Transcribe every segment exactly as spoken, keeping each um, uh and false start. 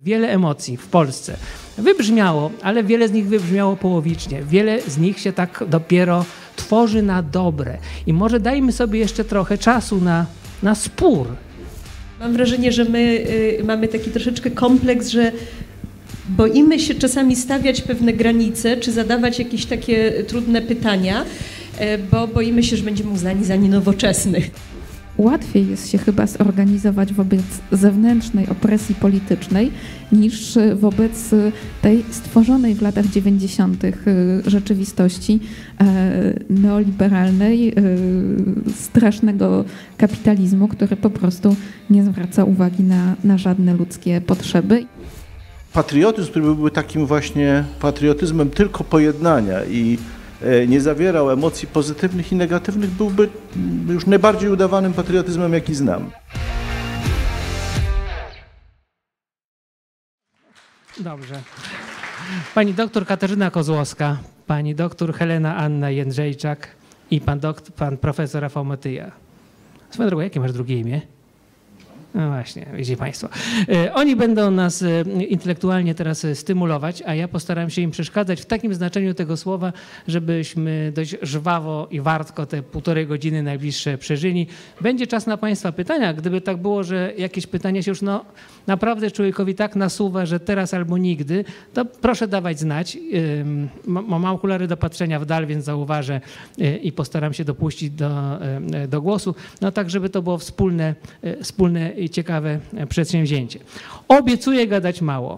Wiele emocji w Polsce wybrzmiało, ale wiele z nich wybrzmiało połowicznie. Wiele z nich się tak dopiero tworzy na dobre. I może dajmy sobie jeszcze trochę czasu na, na spór. Mam wrażenie, że my y, mamy taki troszeczkę kompleks, że boimy się czasami stawiać pewne granice, czy zadawać jakieś takie trudne pytania, y, bo boimy się, że będziemy uznani za nienowoczesnych. Łatwiej jest się chyba zorganizować wobec zewnętrznej opresji politycznej niż wobec tej stworzonej w latach dziewięćdziesiątych rzeczywistości neoliberalnej, strasznego kapitalizmu, który po prostu nie zwraca uwagi na, na żadne ludzkie potrzeby. Patriotyzm, który byłby takim właśnie patriotyzmem tylko pojednania i nie zawierał emocji pozytywnych i negatywnych, byłby już najbardziej udawanym patriotyzmem, jaki znam. Dobrze. Pani doktor Katarzyna Kozłowska, pani doktor Helena Anna Jędrzejczak i pan, doktor, pan profesor Rafał Motyja. Swoją drogą, jakie masz drugie imię? No właśnie, widzicie Państwo. Oni będą nas intelektualnie teraz stymulować, a ja postaram się im przeszkadzać w takim znaczeniu tego słowa, żebyśmy dość żwawo i wartko te półtorej godziny najbliższe przeżyli. Będzie czas na Państwa pytania. Gdyby tak było, że jakieś pytanie się już no, naprawdę człowiekowi tak nasuwa, że teraz albo nigdy, to proszę dawać znać. Mam okulary do patrzenia w dal, więc zauważę i postaram się dopuścić do, do głosu. No tak, żeby to było wspólne, wspólne i ciekawe przedsięwzięcie. Obiecuję gadać mało.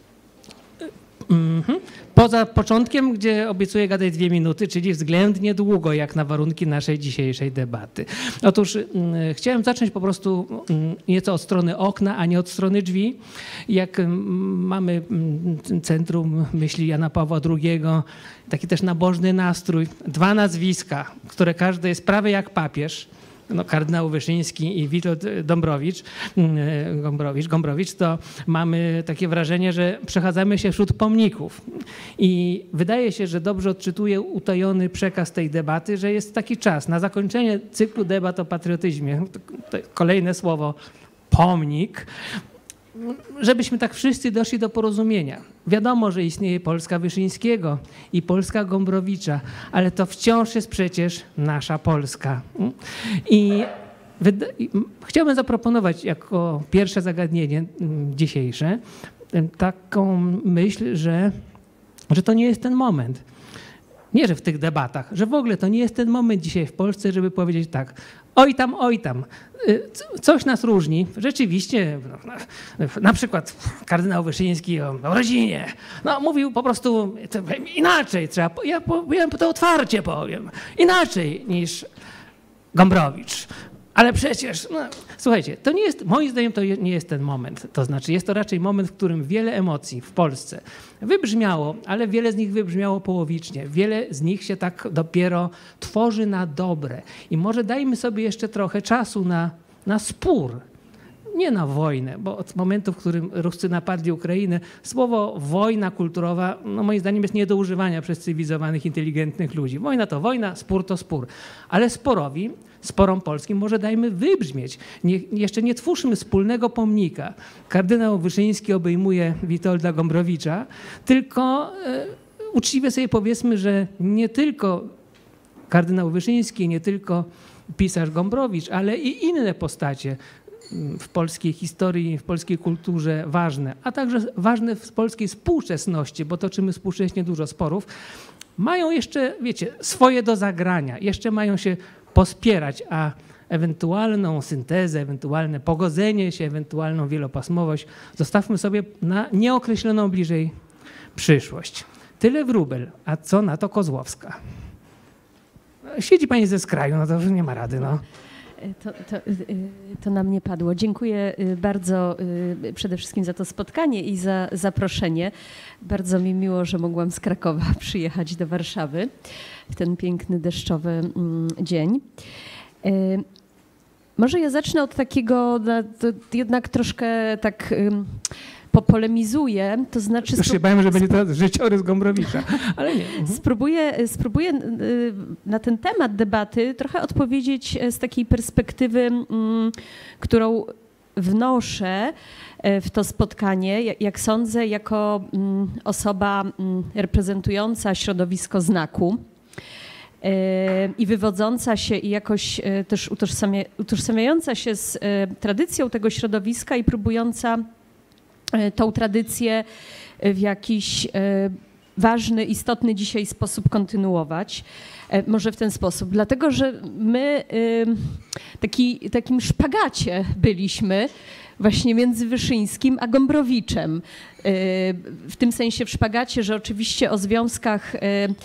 Mhm. Poza początkiem, gdzie obiecuję gadać dwie minuty, czyli względnie długo, jak na warunki naszej dzisiejszej debaty. Otóż mm, chciałem zacząć po prostu mm, nieco od strony okna, a nie od strony drzwi. Jak mm, mamy mm, Centrum Myśli Jana Pawła drugiego, taki też nabożny nastrój, dwa nazwiska, które każde jest prawie jak papież, no, kardynał Wyszyński i Witold Dąbrowicz, Gombrowicz, Gombrowicz, to mamy takie wrażenie, że przechadzamy się wśród pomników. I wydaje się, że dobrze odczytuje utajony przekaz tej debaty, że jest taki czas na zakończenie cyklu debat o patriotyzmie. To kolejne słowo, pomnik. Żebyśmy tak wszyscy doszli do porozumienia. Wiadomo, że istnieje Polska Wyszyńskiego i Polska Gombrowicza, ale to wciąż jest przecież nasza Polska. I chciałbym zaproponować jako pierwsze zagadnienie dzisiejsze taką myśl, że, że to nie jest ten moment. Nie, że w tych debatach, że w ogóle to nie jest ten moment dzisiaj w Polsce, żeby powiedzieć tak, oj tam, oj tam, coś nas różni. Rzeczywiście, na przykład kardynał Wyszyński o, o rodzinie, no mówił po prostu inaczej, trzeba, ja, ja to otwarcie powiem, inaczej niż Gombrowicz. Ale przecież, no, słuchajcie, to nie jest, moim zdaniem to nie jest ten moment. To znaczy jest to raczej moment, w którym wiele emocji w Polsce wybrzmiało, ale wiele z nich wybrzmiało połowicznie. Wiele z nich się tak dopiero tworzy na dobre. I może dajmy sobie jeszcze trochę czasu na, na spór. Nie na wojnę, bo od momentu, w którym Ruscy napadli Ukrainę, słowo wojna kulturowa, no moim zdaniem jest nie do używania przez cywilizowanych, inteligentnych ludzi. Wojna to wojna, spór to spór. Ale sporowi, sporom polskim może dajmy wybrzmieć. Nie, jeszcze nie twórzmy wspólnego pomnika. Kardynał Wyszyński obejmuje Witolda Gombrowicza, tylko e, uczciwie sobie powiedzmy, że nie tylko kardynał Wyszyński, nie tylko pisarz Gombrowicz, ale i inne postacie w polskiej historii, w polskiej kulturze ważne, a także ważne w polskiej współczesności, bo toczymy współcześnie dużo sporów, mają jeszcze, wiecie, swoje do zagrania, jeszcze mają się pospierać, a ewentualną syntezę, ewentualne pogodzenie się, ewentualną wielopasmowość zostawmy sobie na nieokreśloną bliżej przyszłość. Tyle Wróbel, a co na to Kozłowska? Siedzi pani ze skraju, no to już nie ma rady, no. To, to, to na mnie padło. Dziękuję bardzo przede wszystkim za to spotkanie i za zaproszenie. Bardzo mi miło, że mogłam z Krakowa przyjechać do Warszawy w ten piękny, deszczowy dzień. Może ja zacznę od takiego, jednak troszkę tak popolemizuję, to znaczy... Już się bałem, że będzie to życiorys Gombrowicza, ale nie. Mhm. Spróbuję, spróbuję na ten temat debaty trochę odpowiedzieć z takiej perspektywy, którą wnoszę w to spotkanie, jak sądzę, jako osoba reprezentująca środowisko znaku i wywodząca się i jakoś też utożsamia, utożsamiająca się z tradycją tego środowiska i próbująca tą tradycję w jakiś ważny, istotny dzisiaj sposób kontynuować. Może w ten sposób, dlatego że my taki, takim szpagacie byliśmy właśnie między Wyszyńskim a Gombrowiczem. W tym sensie w szpagacie, że oczywiście o związkach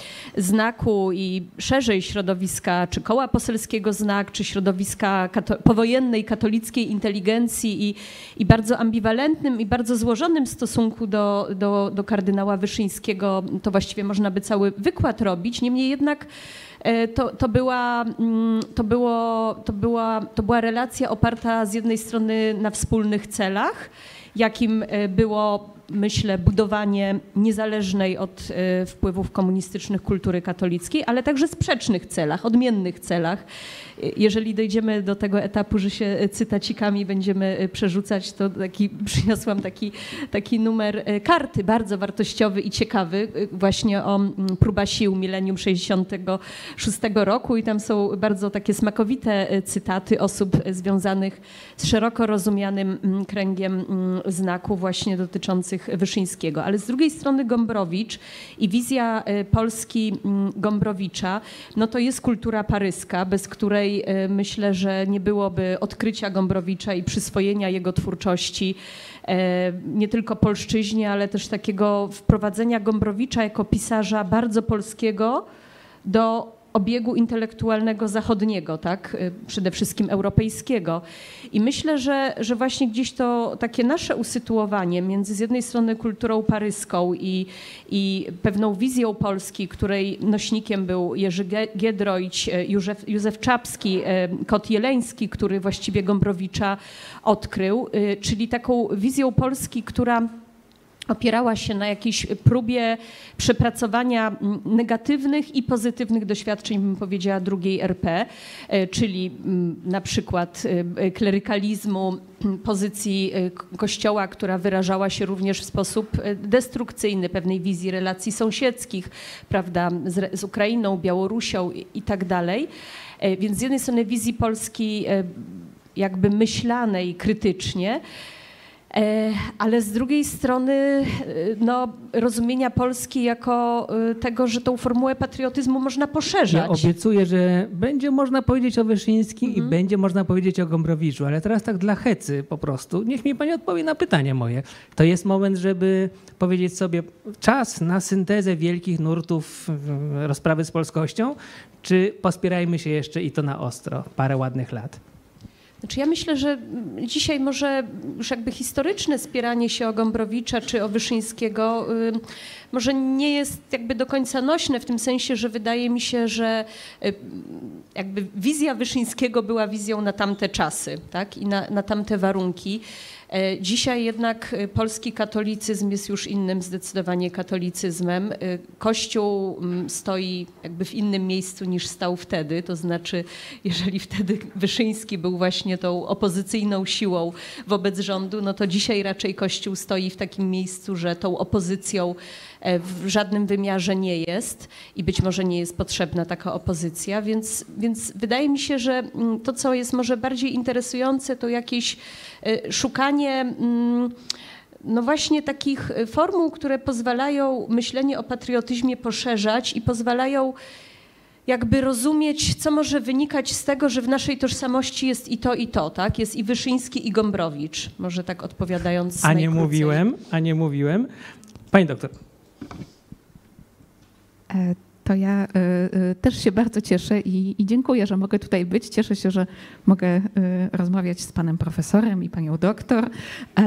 znaku i szerzej środowiska, czy koła poselskiego Znak, czy środowiska kato- powojennej katolickiej inteligencji i, i bardzo ambiwalentnym i bardzo złożonym stosunku do, do, do kardynała Wyszyńskiego, to właściwie można by cały wykład robić. Niemniej jednak To, to, była, to, było, to, była, to była relacja oparta z jednej strony na wspólnych celach, jakim było, myślę, budowanie niezależnej od wpływów komunistycznych kultury katolickiej, ale także sprzecznych celach, odmiennych celach. Jeżeli dojdziemy do tego etapu, że się cytacikami będziemy przerzucać, to taki, przyniosłam taki, taki numer karty, bardzo wartościowy i ciekawy, właśnie o próba sił milenium sześćdziesiątego szóstego roku i tam są bardzo takie smakowite cytaty osób związanych z szeroko rozumianym kręgiem znaku właśnie dotyczących Wyszyńskiego. Ale z drugiej strony Gombrowicz i wizja Polski Gombrowicza, no to jest kultura paryska, bez której myślę, że nie byłoby odkrycia Gombrowicza i przyswojenia jego twórczości nie tylko polszczyźnie, ale też takiego wprowadzenia Gombrowicza jako pisarza bardzo polskiego do obiegu intelektualnego zachodniego, tak? Przede wszystkim europejskiego. I myślę, że, że właśnie gdzieś to takie nasze usytuowanie między z jednej strony kulturą paryską i, i pewną wizją Polski, której nośnikiem był Jerzy Giedroyć, Józef, Józef Czapski, Kot Jeleński, który właściwie Gombrowicza odkrył, czyli taką wizją Polski, która opierała się na jakiejś próbie przepracowania negatywnych i pozytywnych doświadczeń, bym powiedziała, drugiej R P, czyli na przykład klerykalizmu, pozycji Kościoła, która wyrażała się również w sposób destrukcyjny, pewnej wizji relacji sąsiedzkich, prawda, z, z Ukrainą, Białorusią i, i tak dalej. Więc z jednej strony wizji Polski jakby myślanej krytycznie, ale z drugiej strony no, rozumienia Polski jako tego, że tą formułę patriotyzmu można poszerzać. Ja obiecuję, że będzie można powiedzieć o Wyszyńskim mm-hmm. i będzie można powiedzieć o Gombrowiczu, ale teraz tak dla hecy po prostu. Niech mi pani odpowie na pytanie moje. To jest moment, żeby powiedzieć sobie czas na syntezę wielkich nurtów rozprawy z polskością, czy pospierajmy się jeszcze i to na ostro, parę ładnych lat? Znaczy ja myślę, że dzisiaj może już jakby historyczne spieranie się o Gombrowicza czy o Wyszyńskiego może nie jest jakby do końca nośne w tym sensie, że wydaje mi się, że jakby wizja Wyszyńskiego była wizją na tamte czasy, tak? I na, na tamte warunki. Dzisiaj jednak polski katolicyzm jest już innym zdecydowanie katolicyzmem. Kościół stoi jakby w innym miejscu niż stał wtedy, to znaczy jeżeli wtedy Wyszyński był właśnie tą opozycyjną siłą wobec rządu, no to dzisiaj raczej Kościół stoi w takim miejscu, że tą opozycją w żadnym wymiarze nie jest i być może nie jest potrzebna taka opozycja, więc, więc wydaje mi się, że to, co jest może bardziej interesujące, to jakieś szukanie no właśnie takich formuł, które pozwalają myślenie o patriotyzmie poszerzać i pozwalają jakby rozumieć, co może wynikać z tego, że w naszej tożsamości jest i to, i to, tak? Jest i Wyszyński, i Gombrowicz, może tak odpowiadając. A nie mówiłem, a nie mówiłem. Pani doktor. To ja y, y, też się bardzo cieszę i, i dziękuję, że mogę tutaj być. Cieszę się, że mogę y, rozmawiać z panem profesorem i panią doktor. Y,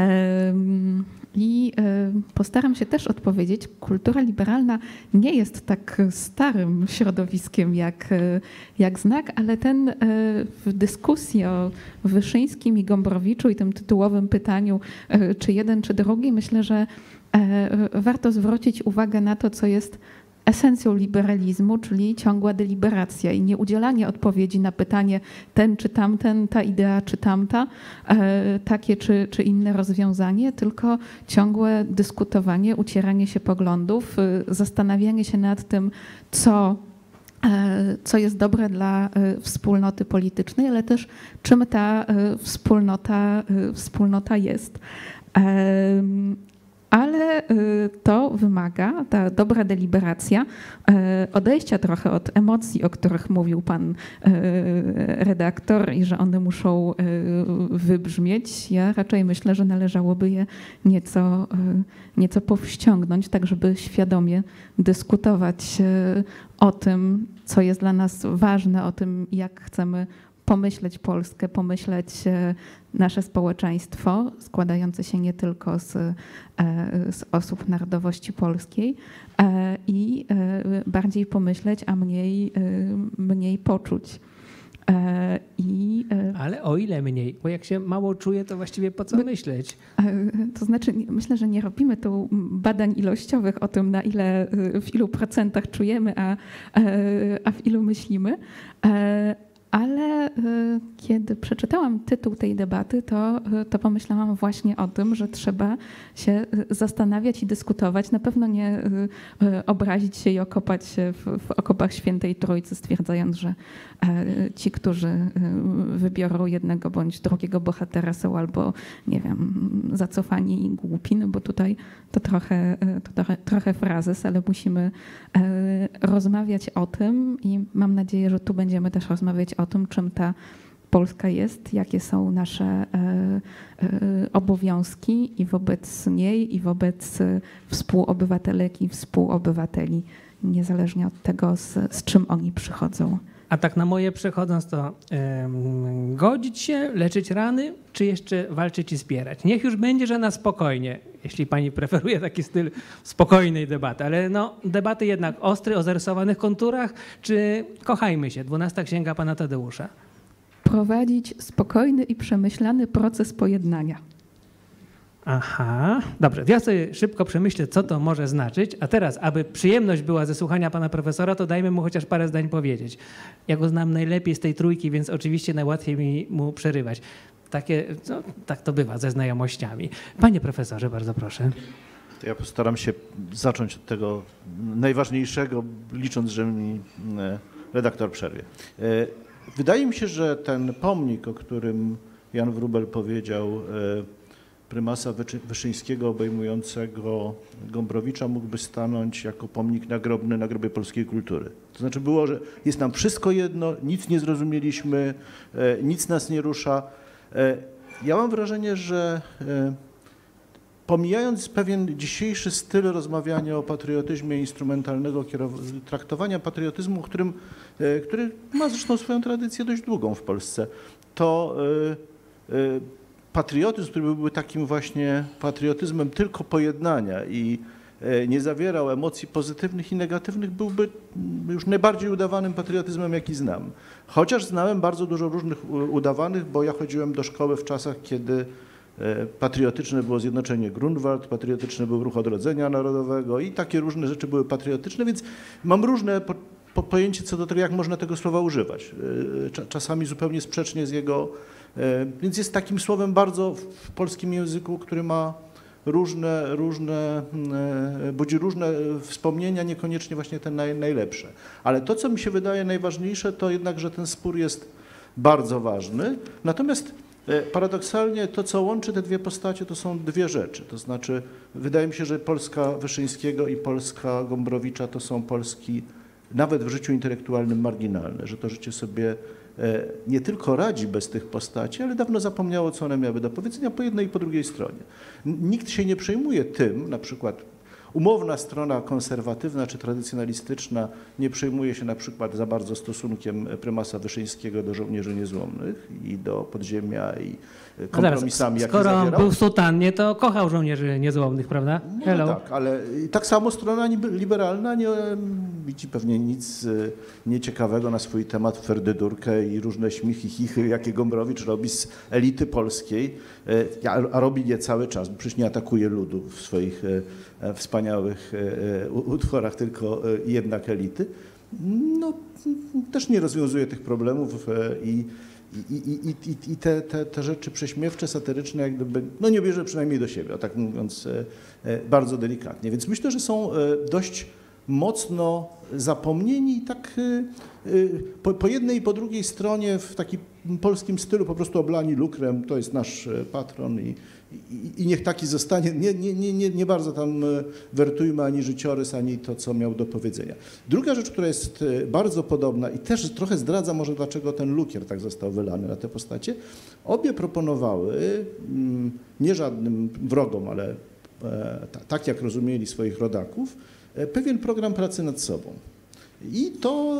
I y, postaram się też odpowiedzieć. Kultura liberalna nie jest tak starym środowiskiem jak, y, jak Znak, ale ten y, w dyskusji o Wyszyńskim i Gombrowiczu i tym tytułowym pytaniu, y, czy jeden, czy drugi, myślę, że y, warto zwrócić uwagę na to, co jest esencją liberalizmu, czyli ciągła deliberacja i nieudzielanie odpowiedzi na pytanie ten czy tamten, ta idea czy tamta, takie czy, czy inne rozwiązanie, tylko ciągłe dyskutowanie, ucieranie się poglądów, zastanawianie się nad tym, co co jest dobre dla wspólnoty politycznej, ale też czym ta wspólnota, wspólnota jest. Ale to wymaga, ta dobra deliberacja, odejścia trochę od emocji, o których mówił pan redaktor i że one muszą wybrzmieć. Ja raczej myślę, że należałoby je nieco, nieco powściągnąć, tak żeby świadomie dyskutować o tym, co jest dla nas ważne, o tym, jak chcemy pomyśleć Polskę, pomyśleć nasze społeczeństwo, składające się nie tylko z, z osób narodowości polskiej i bardziej pomyśleć, a mniej, mniej poczuć. I, Ale o ile mniej? Bo jak się mało czuje, to właściwie po co myśleć? To znaczy, myślę, że nie robimy tu badań ilościowych o tym, na ile, w ilu procentach czujemy, a, a w ilu myślimy. Ale kiedy przeczytałam tytuł tej debaty, to, to pomyślałam właśnie o tym, że trzeba się zastanawiać i dyskutować. Na pewno nie obrazić się i okopać się w, w okopach Świętej Trójcy, stwierdzając, że ci, którzy wybiorą jednego bądź drugiego bohatera, są albo, nie wiem, zacofani i głupi, no bo tutaj to trochę, to trochę, trochę frazes, ale musimy rozmawiać o tym i mam nadzieję, że tu będziemy też rozmawiać o tym, czym ta Polska jest, jakie są nasze obowiązki i wobec niej, i wobec współobywatelek i współobywateli, niezależnie od tego, z, z czym oni przychodzą. A tak na moje przechodząc, to um, godzić się, leczyć rany, czy jeszcze walczyć i wspierać? Niech już będzie, że na spokojnie, jeśli pani preferuje taki styl spokojnej debaty, ale no, debaty jednak ostre, o zarysowanych konturach, czy kochajmy się, dwunasta księga pana Tadeusza? Prowadzić spokojny i przemyślany proces pojednania. Aha, dobrze. Ja sobie szybko przemyślę, co to może znaczyć, a teraz, aby przyjemność była ze słuchania pana profesora, to dajmy mu chociaż parę zdań powiedzieć. Ja go znam najlepiej z tej trójki, więc oczywiście najłatwiej mi mu przerywać. Takie, no, tak to bywa ze znajomościami. Panie profesorze, bardzo proszę. To ja postaram się zacząć od tego najważniejszego, licząc, że mi redaktor przerwie. Wydaje mi się, że ten pomnik, o którym Jan Wróbel powiedział, prymasa Wyszyńskiego obejmującego Gombrowicza, mógłby stanąć jako pomnik nagrobny na grobie polskiej kultury. To znaczy było, że jest nam wszystko jedno, nic nie zrozumieliśmy, nic nas nie rusza. Ja mam wrażenie, że pomijając pewien dzisiejszy styl rozmawiania o patriotyzmie instrumentalnego traktowania patriotyzmu, którym, który ma zresztą swoją tradycję dość długą w Polsce, to patriotyzm, który byłby takim właśnie patriotyzmem tylko pojednania i nie zawierał emocji pozytywnych i negatywnych, byłby już najbardziej udawanym patriotyzmem, jaki znam. Chociaż znałem bardzo dużo różnych udawanych, bo ja chodziłem do szkoły w czasach, kiedy patriotyczne było Zjednoczenie Grunwald, patriotyczny był Ruch Odrodzenia Narodowego i takie różne rzeczy były patriotyczne, więc mam różne po, po pojęcie co do tego, jak można tego słowa używać. Czasami zupełnie sprzecznie z jego, więc jest takim słowem bardzo w polskim języku, który ma różne, różne, budzi różne wspomnienia, niekoniecznie właśnie te naj, najlepsze. Ale to, co mi się wydaje najważniejsze, to jednak, że ten spór jest bardzo ważny. Natomiast paradoksalnie to, co łączy te dwie postacie, to są dwie rzeczy. To znaczy, wydaje mi się, że Polska Wyszyńskiego i Polska Gombrowicza to są Polski nawet w życiu intelektualnym marginalne, że to życie sobie nie tylko radzi bez tych postaci, ale dawno zapomniało, co one miały do powiedzenia po jednej i po drugiej stronie. Nikt się nie przejmuje tym, na przykład umowna strona konserwatywna czy tradycjonalistyczna nie przejmuje się na przykład za bardzo stosunkiem prymasa Wyszyńskiego do żołnierzy niezłomnych i do podziemia i kompromisami, jakie skoro zawierał. Skoro był w sutannie, to kochał żołnierzy niezłomnych, prawda? No tak, ale tak samo strona liberalna nie widzi pewnie nic nieciekawego na swój temat w Ferdydurkę i różne śmichy, chichy, jakie Gombrowicz robi z elity polskiej, a robi je cały czas, bo przecież nie atakuje ludu w swoich wspaniałych wspaniałych utworach, tylko jednak elity, no, też nie rozwiązuje tych problemów i, i, i, i, i te, te, te rzeczy prześmiewcze, satyryczne, jak gdyby, no nie bierze przynajmniej do siebie, tak mówiąc bardzo delikatnie. Więc myślę, że są dość mocno zapomnieni i tak po, po jednej i po drugiej stronie w takim polskim stylu po prostu oblani lukrem, to jest nasz patron i, i, i niech taki zostanie. Nie, nie, nie, nie, nie bardzo tam wertujmy ani życiorys, ani to, co miał do powiedzenia. Druga rzecz, która jest bardzo podobna i też trochę zdradza może, dlaczego ten lukier tak został wylany na te postacie, obie proponowały, nie żadnym wrogom, ale tak jak rozumieli swoich rodaków, pewien program pracy nad sobą. I to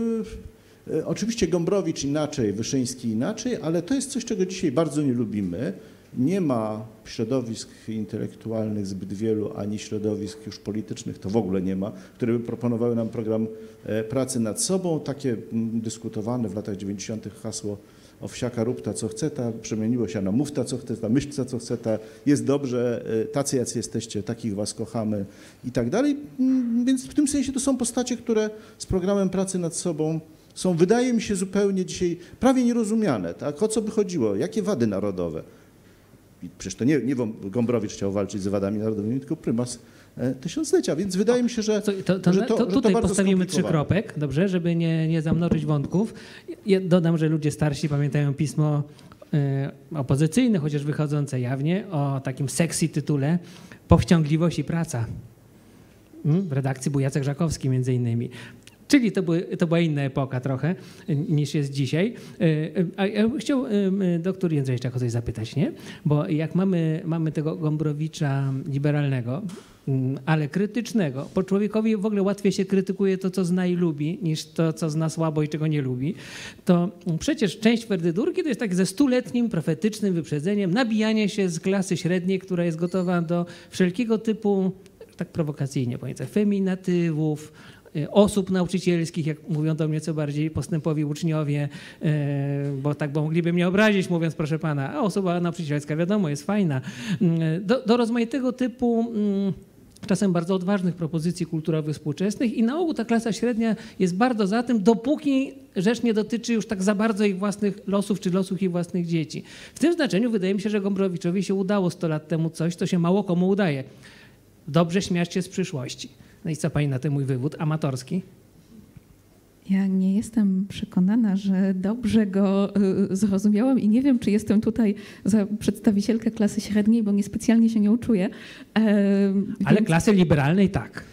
y, oczywiście Gombrowicz inaczej, Wyszyński inaczej, ale to jest coś, czego dzisiaj bardzo nie lubimy. Nie ma środowisk intelektualnych zbyt wielu, ani środowisk już politycznych, to w ogóle nie ma, które by proponowały nam program pracy nad sobą. Takie dyskutowane w latach dziewięćdziesiątych hasło Owsiaka rób ta co chce ta, przemieniło się na mów ta co chce ta, myśl ta co chce ta, jest dobrze, tacy jacy jesteście, takich was kochamy i tak dalej. Więc w tym sensie to są postacie, które z programem pracy nad sobą są, wydaje mi się, zupełnie dzisiaj prawie nierozumiane. Tak? O co by chodziło? Jakie wady narodowe? I przecież to nie, nie Gombrowicz chciał walczyć z wadami narodowymi, tylko prymas tysiąclecia, więc wydaje mi się, że to, to, to, że to, to że tutaj to postawimy trzy kropek, dobrze, żeby nie, nie zamnożyć wątków. Ja dodam, że ludzie starsi pamiętają pismo y, opozycyjne, chociaż wychodzące jawnie, o takim sexy tytule Powściągliwość i praca. Mm, w redakcji był Jacek Żakowski między innymi. Czyli to, były, to była inna epoka trochę niż jest dzisiaj. A ja bym chciał doktor Jędrzejczak o coś zapytać, nie? Bo jak mamy, mamy tego Gombrowicza liberalnego, ale krytycznego, bo człowiekowi w ogóle łatwiej się krytykuje to, co zna i lubi, niż to, co zna słabo i czego nie lubi, to przecież część Werdydurki to jest tak ze stuletnim, profetycznym wyprzedzeniem nabijanie się z klasy średniej, która jest gotowa do wszelkiego typu, tak prowokacyjnie powiem, feminatywów, osób nauczycielskich, jak mówią do mnie co bardziej postępowi uczniowie, bo tak bo mogliby mnie obrazić, mówiąc proszę pana, a osoba nauczycielska wiadomo jest fajna, do, do rozmaitego typu czasem bardzo odważnych propozycji kulturowych współczesnych i na ogół ta klasa średnia jest bardzo za tym, dopóki rzecz nie dotyczy już tak za bardzo ich własnych losów czy losów ich własnych dzieci. W tym znaczeniu wydaje mi się, że Gombrowiczowi się udało sto lat temu coś, co się mało komu udaje. Dobrze śmiać się z przyszłości. No i co pani na ten mój wywód amatorski? Ja nie jestem przekonana, że dobrze go zrozumiałam i nie wiem, czy jestem tutaj za przedstawicielkę klasy średniej, bo niespecjalnie się nią czuję. Ale więc klasy liberalnej tak.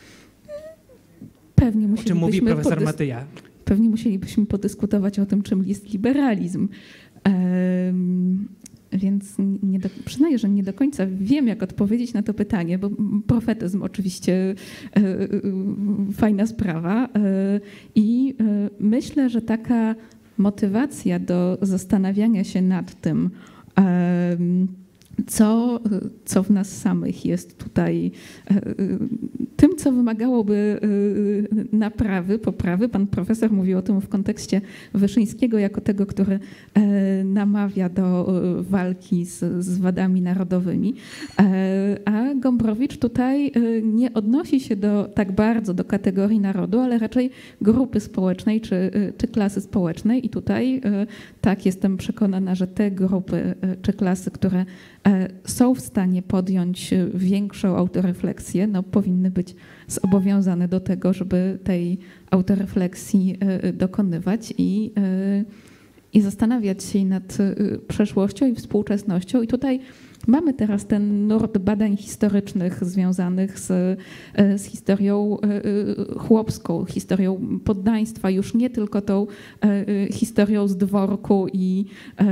Pewnie o czym mówi profesor podys- Matyja. Pewnie musielibyśmy podyskutować o tym, czym jest liberalizm. Więc nie do, przyznaję, że nie do końca wiem, jak odpowiedzieć na to pytanie, bo profetyzm oczywiście e, e, fajna sprawa e, i e, myślę, że taka motywacja do zastanawiania się nad tym, e, co, co w nas samych jest tutaj tym, co wymagałoby naprawy, poprawy. Pan profesor mówił o tym w kontekście Wyszyńskiego jako tego, który namawia do walki z, z wadami narodowymi, a Gombrowicz tutaj nie odnosi się do, tak bardzo do kategorii narodu, ale raczej grupy społecznej czy, czy klasy społecznej i tutaj tak jestem przekonana, że te grupy czy klasy, które są w stanie podjąć większą autorefleksję, no, powinny być zobowiązane do tego, żeby tej autorefleksji dokonywać i, i zastanawiać się nad przeszłością i współczesnością. I tutaj mamy teraz ten nurt badań historycznych związanych z, z historią chłopską, historią poddaństwa, już nie tylko tą historią z dworku i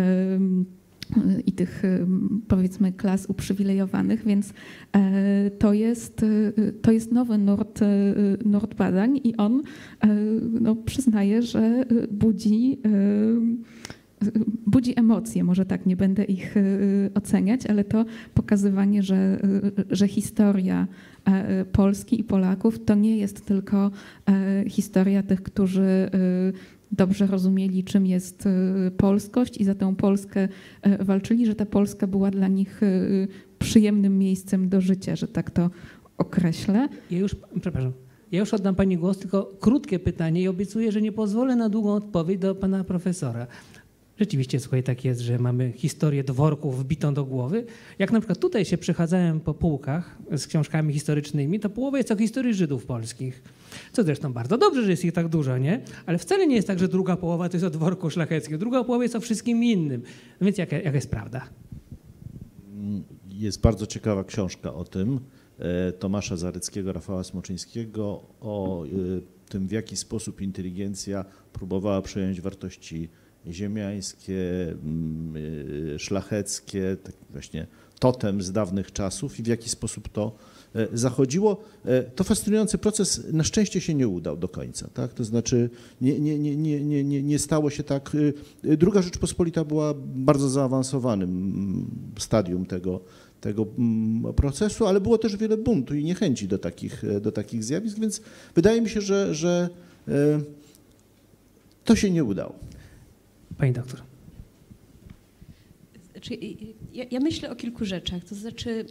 i tych, powiedzmy, klas uprzywilejowanych, więc to jest, to jest nowy nurt, nurt badań i on no, przyznaje, że budzi, budzi emocje, może tak, nie będę ich oceniać, ale to pokazywanie, że, że historia Polski i Polaków to nie jest tylko historia tych, którzy dobrze rozumieli, czym jest polskość i za tę Polskę walczyli, że ta Polska była dla nich przyjemnym miejscem do życia, że tak to określę. Ja już, przepraszam, ja już oddam pani głos, tylko krótkie pytanie i obiecuję, że nie pozwolę na długą odpowiedź do pana profesora. Rzeczywiście, słuchaj, tak jest, że mamy historię dworków wbitą do głowy. Jak na przykład tutaj się przechadzałem po półkach z książkami historycznymi, to połowa jest o historii Żydów polskich. Co zresztą bardzo dobrze, że jest ich tak dużo, nie? Ale wcale nie jest tak, że druga połowa to jest o dworku szlacheckim. Druga połowa jest o wszystkim innym. No więc jaka, jaka jest prawda? Jest bardzo ciekawa książka o tym Tomasza Zaryckiego, Rafała Smoczyńskiego, o tym, w jaki sposób inteligencja próbowała przejąć wartości ziemiańskie, szlacheckie, tak właśnie totem z dawnych czasów i w jaki sposób to zachodziło. To fascynujący proces na szczęście się nie udał do końca, tak? To znaczy nie, nie, nie, nie, nie, nie, nie stało się tak. Druga Rzeczpospolita była bardzo zaawansowanym stadium tego, tego procesu, ale było też wiele buntu i niechęci do takich, do takich zjawisk, więc wydaje mi się, że, że to się nie udało. Pani doktor. Znaczy, ja, ja myślę o kilku rzeczach, to znaczy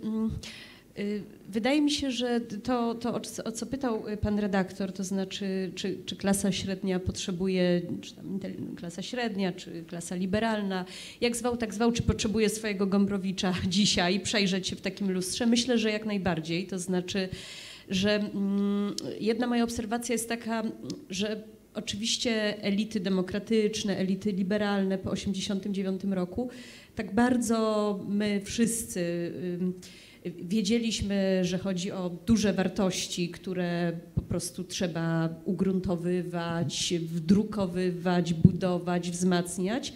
wydaje mi się, że to, to o, co, o co pytał pan redaktor, to znaczy czy, czy klasa średnia potrzebuje, czy tam klasa średnia, czy klasa liberalna, jak zwał, tak zwał, czy potrzebuje swojego Gombrowicza dzisiaj, przejrzeć się w takim lustrze, myślę, że jak najbardziej, to znaczy, że mm, jedna moja obserwacja jest taka, że oczywiście elity demokratyczne, elity liberalne po osiemdziesiątym dziewiątym roku, tak bardzo my wszyscy wiedzieliśmy, że chodzi o duże wartości, które po prostu trzeba ugruntowywać, wdrukowywać, budować, wzmacniać,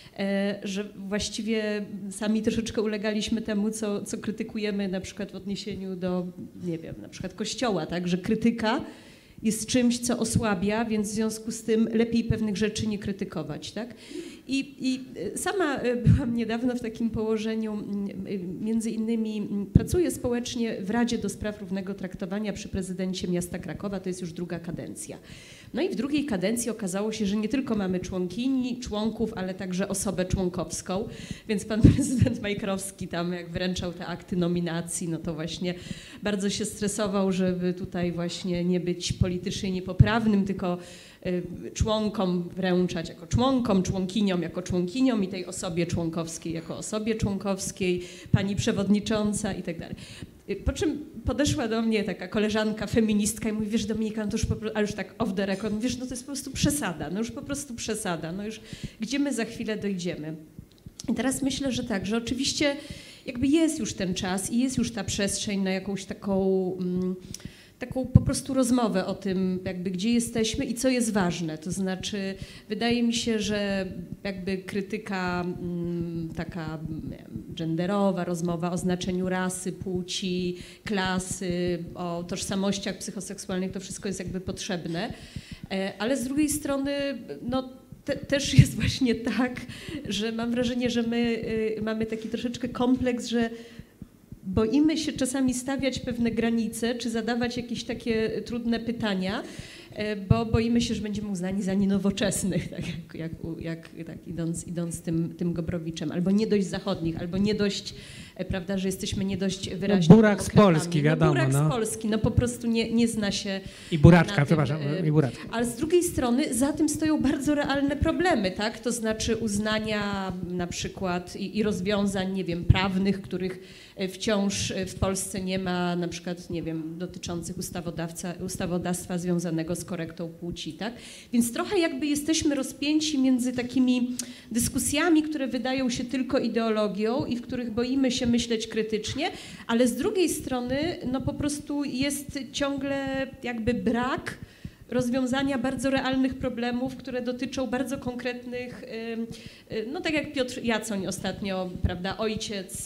że właściwie sami troszeczkę ulegaliśmy temu, co, co krytykujemy na przykład w odniesieniu do, nie wiem, na przykład Kościoła, tak, że krytyka jest czymś, co osłabia, więc w związku z tym lepiej pewnych rzeczy nie krytykować, tak? I, I sama byłam niedawno w takim położeniu, między innymi pracuję społecznie w Radzie do Spraw Równego Traktowania przy prezydencie miasta Krakowa, to jest już druga kadencja. No i w drugiej kadencji okazało się, że nie tylko mamy członkini, członków, ale także osobę członkowską, więc pan prezydent Majkrowski tam jak wręczał te akty nominacji, no to właśnie bardzo się stresował, żeby tutaj właśnie nie być politycznie niepoprawnym, tylko członkom wręczać jako członkom, członkiniom jako członkiniom i tej osobie członkowskiej jako osobie członkowskiej, pani przewodnicząca i tak dalej. Po czym podeszła do mnie taka koleżanka feministka i mówi, wiesz Dominika, no to już po prostu, ale już tak off the record, wiesz, no to jest po prostu przesada, no już po prostu przesada, no już gdzie my za chwilę dojdziemy. I teraz myślę, że tak, że oczywiście jakby jest już ten czas i jest już ta przestrzeń na jakąś taką... Mm, taką po prostu rozmowę o tym, jakby gdzie jesteśmy i co jest ważne. To znaczy, wydaje mi się, że jakby krytyka m, taka genderowa, rozmowa o znaczeniu rasy, płci, klasy, o tożsamościach psychoseksualnych, to wszystko jest jakby potrzebne. E, ale z drugiej strony, no te, też jest właśnie tak, że mam wrażenie, że my y, mamy taki troszeczkę kompleks, że boimy się czasami stawiać pewne granice, czy zadawać jakieś takie trudne pytania, bo boimy się, że będziemy uznani za nienowoczesnych, tak jak, jak, jak tak idąc, idąc tym, tym Gobrowiczem, albo nie dość zachodnich, albo nie dość, prawda, że jesteśmy nie dość wyraźni. No, burak z Polski, wiadomo. No, burak no. z Polski, no po prostu nie, nie zna się. I buraczka, tym, przepraszam, i buraczka. Ale z drugiej strony za tym stoją bardzo realne problemy, tak? To znaczy uznania na przykład i, i rozwiązań, nie wiem, prawnych, których wciąż w Polsce nie ma, na przykład, nie wiem, dotyczących ustawodawca, ustawodawstwa związanego z korektą płci, tak? Więc trochę jakby jesteśmy rozpięci między takimi dyskusjami, które wydają się tylko ideologią i w których boimy się myśleć krytycznie, ale z drugiej strony, no po prostu jest ciągle jakby brak rozwiązania bardzo realnych problemów, które dotyczą bardzo konkretnych, no tak jak Piotr Jacoń ostatnio, prawda, ojciec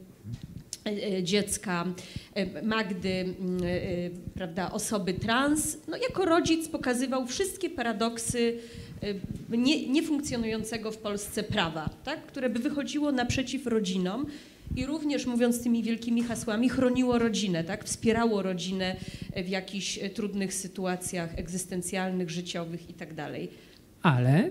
dziecka Magdy, prawda, osoby trans, no jako rodzic pokazywał wszystkie paradoksy nie, niefunkcjonującego w Polsce prawa, tak, które by wychodziło naprzeciw rodzinom i również, mówiąc tymi wielkimi hasłami, chroniło rodzinę, tak, wspierało rodzinę w jakichś trudnych sytuacjach egzystencjalnych, życiowych i tak dalej. Ale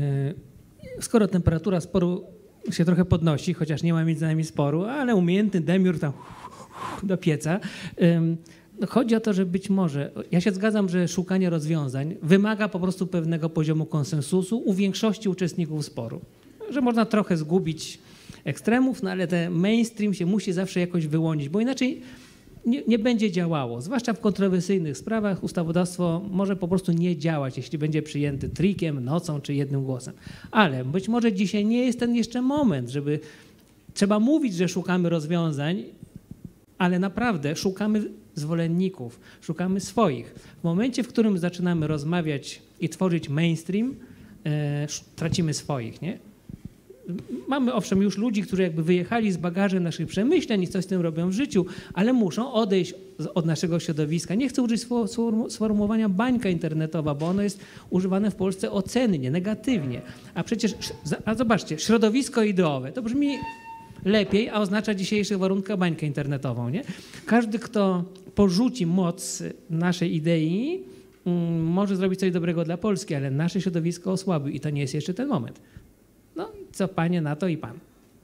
y, skoro temperatura sporu się trochę podnosi, chociaż nie ma między nami sporu, ale umiejętny demiurg tam do pieca. No chodzi o to, że być może, ja się zgadzam, że szukanie rozwiązań wymaga po prostu pewnego poziomu konsensusu u większości uczestników sporu. Że można trochę zgubić ekstremów, no ale ten mainstream się musi zawsze jakoś wyłonić, bo inaczej nie, nie będzie działało. Zwłaszcza w kontrowersyjnych sprawach ustawodawstwo może po prostu nie działać, jeśli będzie przyjęty trikiem, nocą czy jednym głosem. Ale być może dzisiaj nie jest ten jeszcze moment, żeby trzeba mówić, że szukamy rozwiązań, ale naprawdę szukamy zwolenników, szukamy swoich. W momencie, w którym zaczynamy rozmawiać i tworzyć mainstream, e, tracimy swoich, nie? Mamy owszem już ludzi, którzy jakby wyjechali z bagażem naszych przemyśleń i coś z tym robią w życiu, ale muszą odejść od naszego środowiska. Nie chcę użyć sformułowania bańka internetowa, bo ono jest używane w Polsce ocennie, negatywnie. A przecież, a zobaczcie, środowisko ideowe, to brzmi lepiej, a oznacza w dzisiejszych warunkach bańkę internetową, nie? Każdy, kto porzuci moc naszej idei, może zrobić coś dobrego dla Polski, ale nasze środowisko osłabi i to nie jest jeszcze ten moment. No co panie na to i pan.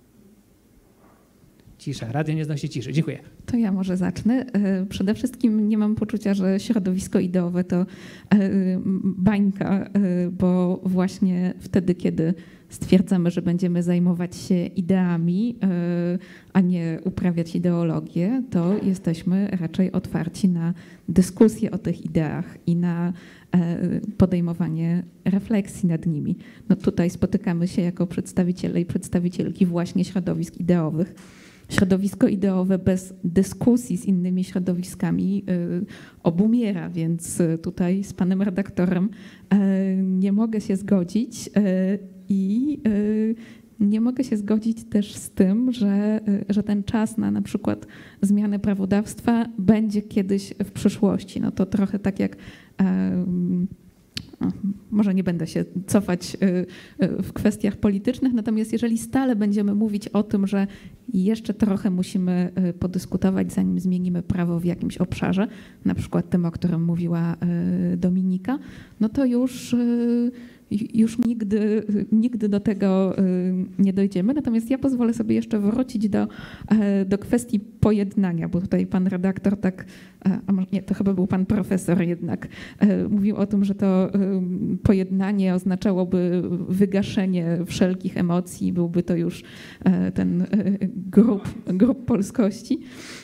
Cisza, radio nie znosi ciszy. Dziękuję. To ja może zacznę. Przede wszystkim nie mam poczucia, że środowisko ideowe to bańka, bo właśnie wtedy, kiedy stwierdzamy, że będziemy zajmować się ideami, a nie uprawiać ideologię, to jesteśmy raczej otwarci na dyskusję o tych ideach i na podejmowanie refleksji nad nimi. No tutaj spotykamy się jako przedstawiciele i przedstawicielki właśnie środowisk ideowych. Środowisko ideowe bez dyskusji z innymi środowiskami obumiera, więc tutaj z panem redaktorem nie mogę się zgodzić i nie mogę się zgodzić też z tym, że, że ten czas na na przykład zmianę prawodawstwa będzie kiedyś w przyszłości. No to trochę tak jak może nie będę się cofać w kwestiach politycznych, natomiast jeżeli stale będziemy mówić o tym, że jeszcze trochę musimy podyskutować, zanim zmienimy prawo w jakimś obszarze, na przykład tym, o którym mówiła Dominika, no to już już nigdy, nigdy do tego nie dojdziemy. Natomiast ja pozwolę sobie jeszcze wrócić do, do kwestii pojednania, bo tutaj pan redaktor tak, a może nie, to chyba był pan profesor jednak, mówił o tym, że to pojednanie oznaczałoby wygaszenie wszelkich emocji, byłby to już ten grób, grób polskości.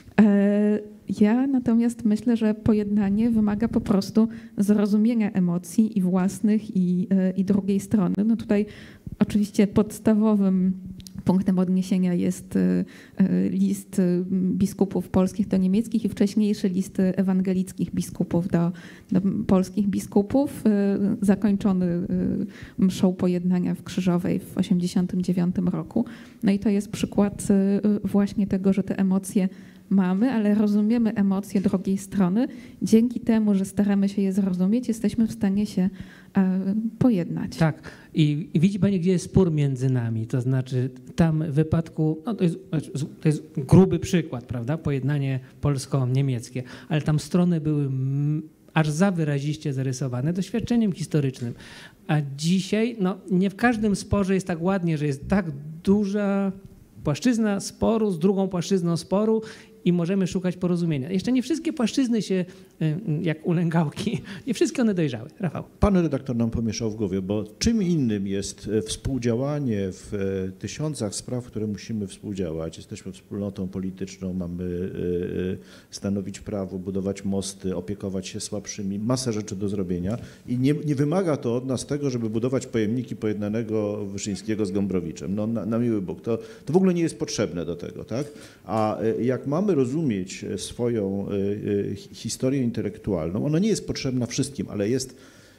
Ja natomiast myślę, że pojednanie wymaga po prostu zrozumienia emocji i własnych, i, i drugiej strony. No tutaj oczywiście podstawowym punktem odniesienia jest list biskupów polskich do niemieckich i wcześniejszy list ewangelickich biskupów do, do polskich biskupów, zakończony mszą pojednania w Krzyżowej w osiemdziesiątym dziewiątym roku. No i to jest przykład właśnie tego, że te emocje mamy, ale rozumiemy emocje drugiej strony. Dzięki temu, że staramy się je zrozumieć, jesteśmy w stanie się e, pojednać. Tak. I, I widzi pani, gdzie jest spór między nami. To znaczy tam w wypadku, no to jest, to jest gruby przykład, prawda? Pojednanie polsko-niemieckie, ale tam strony były m, aż za wyraziście zarysowane doświadczeniem historycznym. A dzisiaj, no nie w każdym sporze jest tak ładnie, że jest tak duża płaszczyzna sporu z drugą płaszczyzną sporu i możemy szukać porozumienia. Jeszcze nie wszystkie płaszczyzny się, jak ulęgałki, nie wszystkie one dojrzały. Rafał. Pan redaktor nam pomieszał w głowie, bo czym innym jest współdziałanie w tysiącach spraw, które musimy współdziałać. Jesteśmy wspólnotą polityczną, mamy stanowić prawo, budować mosty, opiekować się słabszymi, masę rzeczy do zrobienia i nie, nie wymaga to od nas tego, żeby budować pojemniki pojednanego Wyszyńskiego z Gombrowiczem. No na, na miły Bóg, to, to w ogóle nie jest potrzebne do tego, tak? A jak mamy rozumieć swoją historię intelektualną, ona nie jest potrzebna wszystkim, ale jest,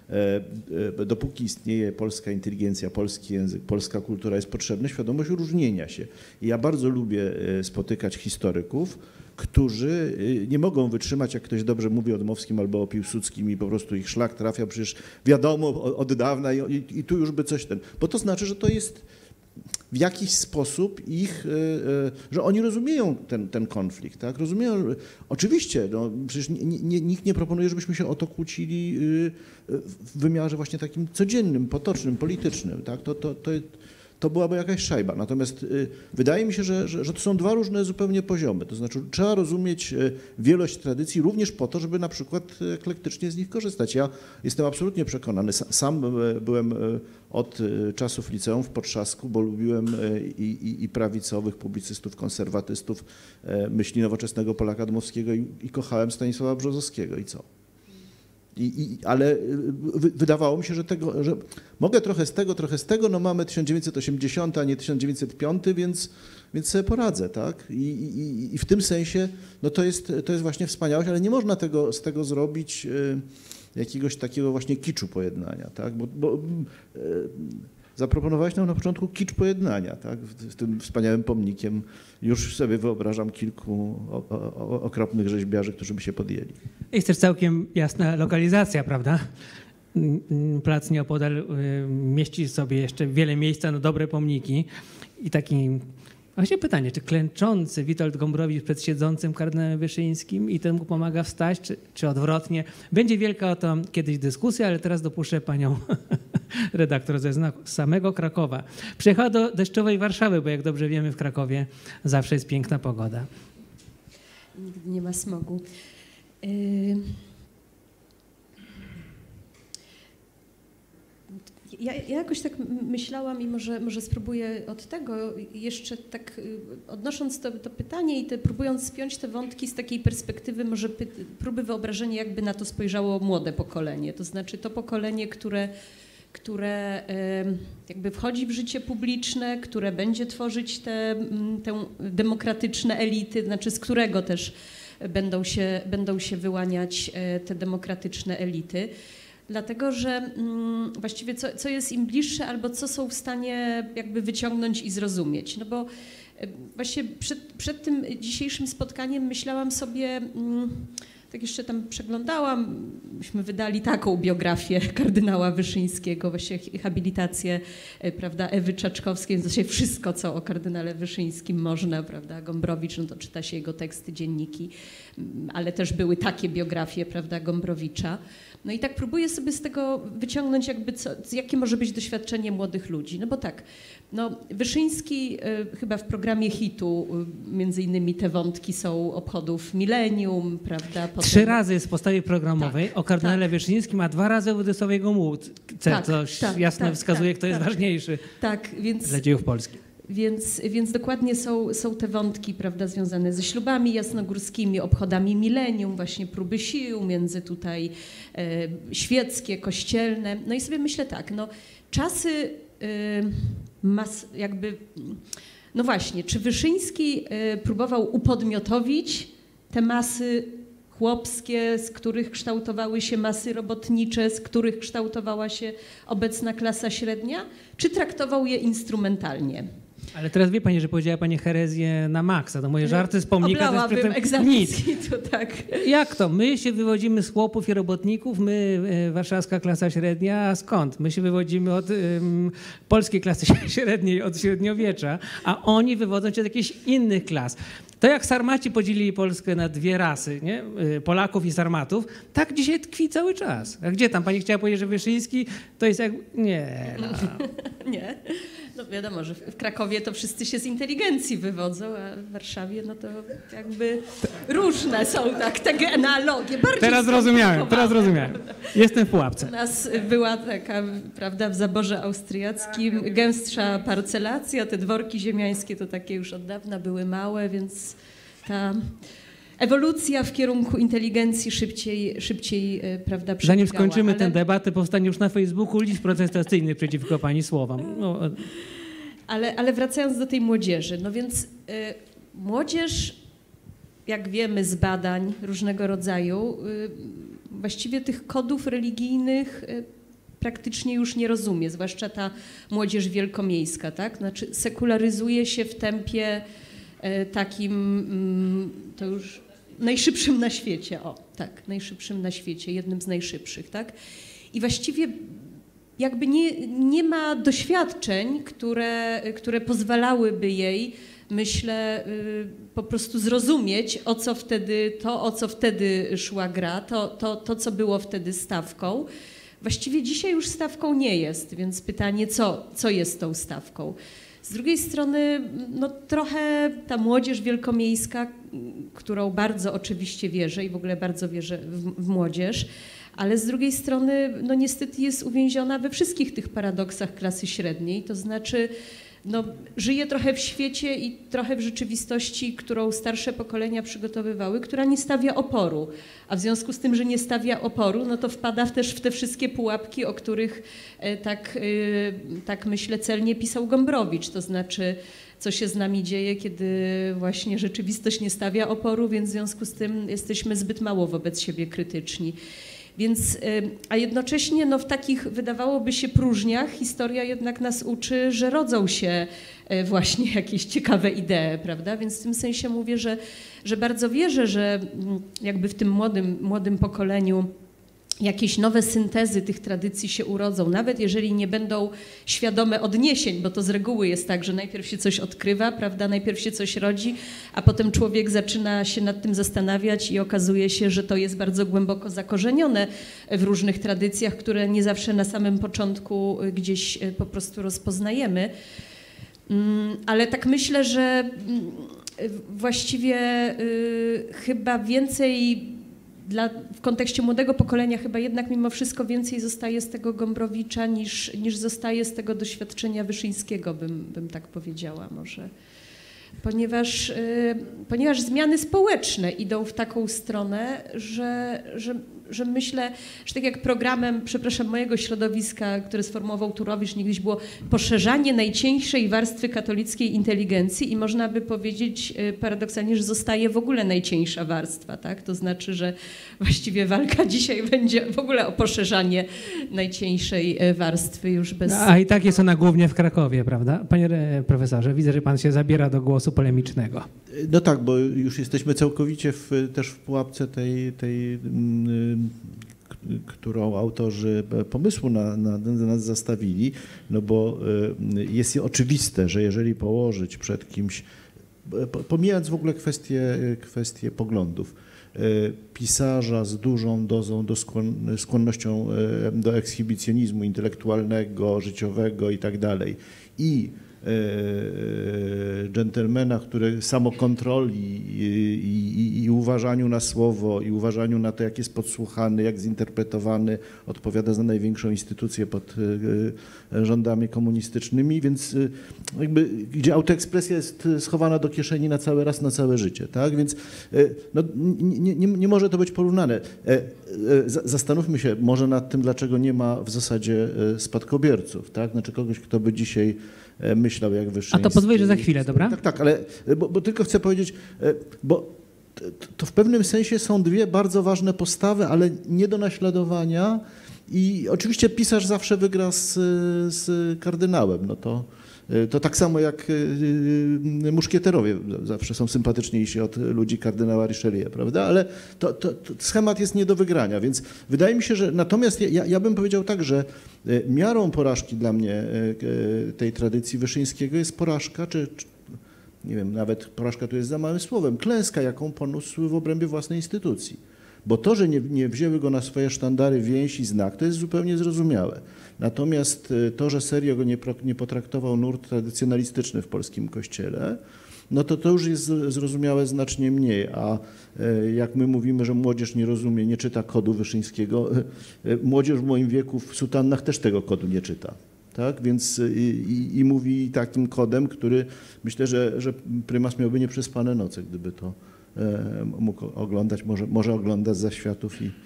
dopóki istnieje polska inteligencja, polski język, polska kultura, jest potrzebna świadomość różnienia się. I ja bardzo lubię spotykać historyków, którzy nie mogą wytrzymać, jak ktoś dobrze mówi o Dmowskim albo o Piłsudskim i po prostu ich szlak trafia, przecież wiadomo od dawna i, i, i tu już by coś ten, bo to znaczy, że to jest w jakiś sposób ich, że oni rozumieją ten, ten konflikt, tak? Rozumieją, oczywiście, no, przecież nie, nie, nikt nie proponuje, żebyśmy się o to kłócili w wymiarze właśnie takim codziennym, potocznym, politycznym, tak? To, to, to, to byłaby jakaś szajba. Natomiast wydaje mi się, że, że, że to są dwa różne zupełnie poziomy. To znaczy trzeba rozumieć wielość tradycji również po to, żeby na przykład eklektycznie z nich korzystać. Ja jestem absolutnie przekonany, sam byłem od czasów liceum w Podtrzasku, bo lubiłem i, i, i prawicowych publicystów, konserwatystów, myśli nowoczesnego Polaka Dmowskiego i, i kochałem Stanisława Brzozowskiego i co? I, i, ale wy, wydawało mi się, że, tego, że mogę trochę z tego, trochę z tego, no mamy tysiąc dziewięćset osiemdziesiąty, a nie tysiąc dziewięćset piąty, więc, więc sobie poradzę, tak? I, i, i w tym sensie no to jest, to jest właśnie wspaniałość, ale nie można tego, z tego zrobić y, jakiegoś takiego właśnie kiczu pojednania, tak? Bo, bo y, zaproponowałeś nam na początku kicz pojednania, tak? Z tym wspaniałym pomnikiem. Już sobie wyobrażam kilku o, o, okropnych rzeźbiarzy, którzy by się podjęli. Jest też całkiem jasna lokalizacja, prawda? Plac nieopodal mieści sobie jeszcze wiele miejsca na dobre pomniki. I taki właśnie pytanie, czy klęczący Witold Gombrowicz przed siedzącym kardynałem Wyszyńskim i ten mu pomaga wstać, czy, czy odwrotnie? Będzie wielka o to kiedyś dyskusja, ale teraz dopuszczę panią redaktor ze z samego Krakowa. Przyjechała do deszczowej Warszawy, bo jak dobrze wiemy w Krakowie zawsze jest piękna pogoda. Nigdy nie ma smogu. Yy... Ja, ja jakoś tak myślałam i może, może spróbuję od tego jeszcze tak odnosząc to, to pytanie i te, próbując spiąć te wątki z takiej perspektywy może py, próby wyobrażenia, jakby na to spojrzało młode pokolenie. To znaczy to pokolenie, które, które jakby wchodzi w życie publiczne, które będzie tworzyć te, te demokratyczne elity, znaczy z którego też będą się, będą się wyłaniać te demokratyczne elity. Dlatego, że mm, właściwie co, co jest im bliższe albo co są w stanie jakby wyciągnąć i zrozumieć. No bo y, właśnie przed, przed tym dzisiejszym spotkaniem myślałam sobie, mm, tak jeszcze tam przeglądałam, myśmy wydali taką biografię kardynała Wyszyńskiego, właśnie habilitację, y, prawda, Ewy Czaczkowskiej, więc właściwie wszystko, co o kardynale Wyszyńskim można, prawda, Gombrowicz, no to czyta się jego teksty, dzienniki, y, ale też były takie biografie, prawda, Gombrowicza. No i tak próbuję sobie z tego wyciągnąć jakby co, jakie może być doświadczenie młodych ludzi. No bo tak, no Wyszyński y, chyba w programie hitu y, między innymi te wątki są obchodów milenium, prawda? Potem... Trzy razy jest w postawie programowej tak, o kardynale tak. Wyszyńskim, a dwa razy o Władysławie Gomułce, tak, coś tak, jasno tak, wskazuje, tak, kto jest tak. ważniejszy tak, więc... dla dziejów Polski. Więc, więc dokładnie są, są te wątki, prawda, związane ze ślubami jasnogórskimi, obchodami milenium, właśnie próby sił między tutaj e, świeckie, kościelne. No i sobie myślę tak, no czasy e, mas, jakby, no właśnie, czy Wyszyński e, próbował upodmiotowić te masy chłopskie, z których kształtowały się masy robotnicze, z których kształtowała się obecna klasa średnia, czy traktował je instrumentalnie? Ale teraz wie pani, że powiedziała pani herezję na maksa. To moje żarty z pomnika to jest przy tym nic. To tak. Jak to? My się wywodzimy z chłopów i robotników, my, e, warszawska klasa średnia, a skąd? My się wywodzimy od um, polskiej klasy średniej, od średniowiecza, a oni wywodzą się z jakichś innych klas. To jak Sarmaci podzielili Polskę na dwie rasy, nie? Polaków i Sarmatów, tak dzisiaj tkwi cały czas. A gdzie tam? Pani chciała powiedzieć, że Wyszyński to jest jak... Nie. No. Nie. No wiadomo, że w Krakowie to wszyscy się z inteligencji wywodzą, a w Warszawie no to jakby różne są tak te analogie. Teraz zrozumiałem, teraz zrozumiałem. Jestem w pułapce. U nas była taka, prawda, w zaborze austriackim gęstsza parcelacja, te dworki ziemiańskie to takie już od dawna były małe, więc ta ewolucja w kierunku inteligencji szybciej, szybciej prawda, przebiegała. Zanim skończymy ale... tę debatę, powstanie już na Facebooku list protestacyjny przeciwko pani słowom. No. Ale, ale wracając do tej młodzieży, no więc y, młodzież, jak wiemy z badań różnego rodzaju, y, właściwie tych kodów religijnych y, praktycznie już nie rozumie, zwłaszcza ta młodzież wielkomiejska, tak? Znaczy sekularyzuje się w tempie y, takim, y, to już najszybszym na świecie, o tak, najszybszym na świecie, jednym z najszybszych, tak? I właściwie jakby nie, nie ma doświadczeń, które, które pozwalałyby jej, myślę, po prostu zrozumieć, o co wtedy, to, o co wtedy szła gra, to, to, to co było wtedy stawką, właściwie dzisiaj już stawką nie jest, więc pytanie, co, co jest tą stawką? Z drugiej strony, no trochę ta młodzież wielkomiejska, którą bardzo oczywiście wierzę i w ogóle bardzo wierzę w, w młodzież, ale z drugiej strony, no niestety jest uwięziona we wszystkich tych paradoksach klasy średniej, to znaczy no, żyje trochę w świecie i trochę w rzeczywistości, którą starsze pokolenia przygotowywały, która nie stawia oporu. A w związku z tym, że nie stawia oporu, no to wpada też w te wszystkie pułapki, o których tak, tak myślę celnie pisał Gombrowicz. To znaczy, co się z nami dzieje, kiedy właśnie rzeczywistość nie stawia oporu, więc w związku z tym jesteśmy zbyt mało wobec siebie krytyczni. Więc, a jednocześnie no, w takich, wydawałoby się, próżniach historia jednak nas uczy, że rodzą się właśnie jakieś ciekawe idee, prawda? Więc w tym sensie mówię, że, że bardzo wierzę, że jakby w tym młodym, młodym pokoleniu jakieś nowe syntezy tych tradycji się urodzą, nawet jeżeli nie będą świadome odniesień, bo to z reguły jest tak, że najpierw się coś odkrywa, prawda, najpierw się coś rodzi, a potem człowiek zaczyna się nad tym zastanawiać i okazuje się, że to jest bardzo głęboko zakorzenione w różnych tradycjach, które nie zawsze na samym początku gdzieś po prostu rozpoznajemy. Ale tak myślę, że właściwie chyba więcej Dla, w kontekście młodego pokolenia chyba jednak mimo wszystko więcej zostaje z tego Gombrowicza niż, niż zostaje z tego doświadczenia Wyszyńskiego, bym, bym tak powiedziała może. Ponieważ, y, ponieważ zmiany społeczne idą w taką stronę, że, że, że myślę, że tak jak programem, przepraszam, mojego środowiska, które sformułował Turowicz, niegdyś było poszerzanie najcieńszej warstwy katolickiej inteligencji i można by powiedzieć y, paradoksalnie, że zostaje w ogóle najcieńsza warstwa, tak? To znaczy, że właściwie walka dzisiaj będzie w ogóle o poszerzanie najcieńszej warstwy już bez... A i tak jest ona głównie w Krakowie, prawda? Panie profesorze, widzę, że pan się zabiera do głosu polemicznego. No tak, bo już jesteśmy całkowicie w, też w pułapce tej, tej którą autorzy pomysłu na, na, na nas zastawili, no bo jest oczywiste, że jeżeli położyć przed kimś, pomijając w ogóle kwestie, kwestie poglądów, pisarza z dużą dozą do skłon, skłonnością do ekshibicjonizmu intelektualnego, życiowego i tak dalej i dżentelmena, który samokontroli i, i, i uważaniu na słowo, i uważaniu na to, jak jest podsłuchany, jak zinterpretowany, odpowiada za największą instytucję pod rządami komunistycznymi, więc jakby, gdzie autoekspresja jest schowana do kieszeni na cały raz, na całe życie, tak? Więc no, nie, nie, nie może to być porównane. Zastanówmy się może nad tym, dlaczego nie ma w zasadzie spadkobierców, tak? Znaczy kogoś, kto by dzisiaj myślał jak Wyszyński. A to pozwól, że za chwilę, dobra? Tak, tak, ale bo, bo tylko chcę powiedzieć, bo to w pewnym sensie są dwie bardzo ważne postawy, ale nie do naśladowania i oczywiście pisarz zawsze wygra z, z kardynałem, no to, to tak samo jak muszkieterowie zawsze są sympatyczniejsi od ludzi kardynała Richelieu, prawda? Ale to, to, to schemat jest nie do wygrania, więc wydaje mi się, że natomiast ja, ja bym powiedział tak, że miarą porażki dla mnie tej tradycji Wyszyńskiego jest porażka, czy, czy nie wiem, nawet porażka tu jest za małym słowem, klęska, jaką poniósł w obrębie własnej instytucji. Bo to, że nie, nie wzięły go na swoje sztandary więź i znak, to jest zupełnie zrozumiałe. Natomiast to, że serio go nie, nie potraktował nurt tradycjonalistyczny w polskim kościele, no to to już jest zrozumiałe znacznie mniej. A jak my mówimy, że młodzież nie rozumie, nie czyta kodu Wyszyńskiego, młodzież w moim wieku w sutannach też tego kodu nie czyta. Tak? Więc i, i mówi takim kodem, który myślę, że, że prymas miałby nieprzespane noce, gdyby to mógł oglądać, może, może ogląda z zaświatów i,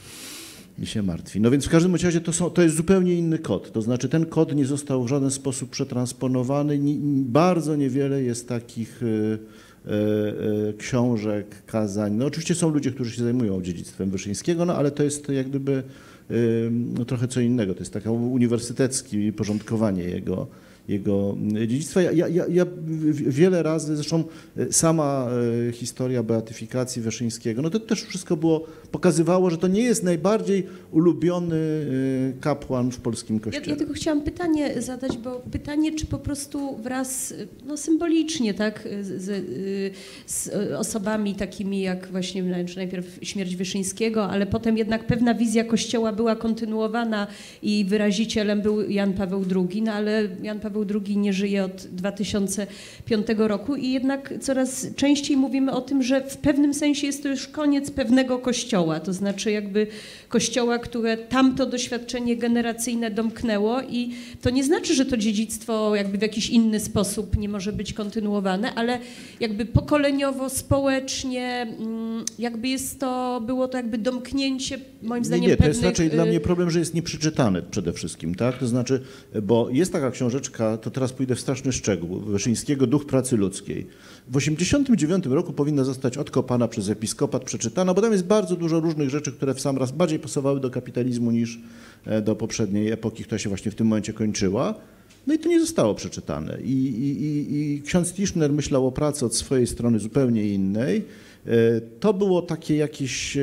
i się martwi. No więc w każdym razie to, są, to jest zupełnie inny kod. To znaczy ten kod nie został w żaden sposób przetransponowany. Ni, bardzo niewiele jest takich e, e, książek, kazań. No oczywiście są ludzie, którzy się zajmują dziedzictwem Wyszyńskiego, no ale to jest jak gdyby e, no, trochę co innego. To jest takie uniwersyteckie porządkowanie jego jego dziedzictwa. Ja, ja, ja wiele razy, zresztą sama historia beatyfikacji Wyszyńskiego, no to też wszystko było, pokazywało, że to nie jest najbardziej ulubiony kapłan w polskim kościele. Ja, ja tylko chciałam pytanie zadać, bo pytanie, czy po prostu wraz, no symbolicznie, tak, z, z osobami takimi jak właśnie najpierw śmierć Wyszyńskiego, ale potem jednak pewna wizja Kościoła była była kontynuowana i wyrazicielem był Jan Paweł drugi, no ale Jan Paweł drugi nie żyje od dwa tysiące piątego roku i jednak coraz częściej mówimy o tym, że w pewnym sensie jest to już koniec pewnego kościoła, to znaczy jakby kościoła, które tamto doświadczenie generacyjne domknęło i to nie znaczy, że to dziedzictwo jakby w jakiś inny sposób nie może być kontynuowane, ale jakby pokoleniowo, społecznie, jakby jest to, było to jakby domknięcie, moim zdaniem, nie, nie, to pewnych... jest raczej dla mnie problem, że jest nieprzeczytany przede wszystkim, tak? To znaczy, bo jest taka książeczka, to teraz pójdę w straszny szczegół, Wyszyńskiego Duch pracy ludzkiej. W osiemdziesiątym dziewiątym roku powinna zostać odkopana przez episkopat, przeczytana, bo tam jest bardzo dużo różnych rzeczy, które w sam raz bardziej pasowały do kapitalizmu niż do poprzedniej epoki, która się właśnie w tym momencie kończyła. No i to nie zostało przeczytane. I, i, i, i ksiądz Tischner myślał o pracy od swojej strony zupełnie innej. To było takie jakieś...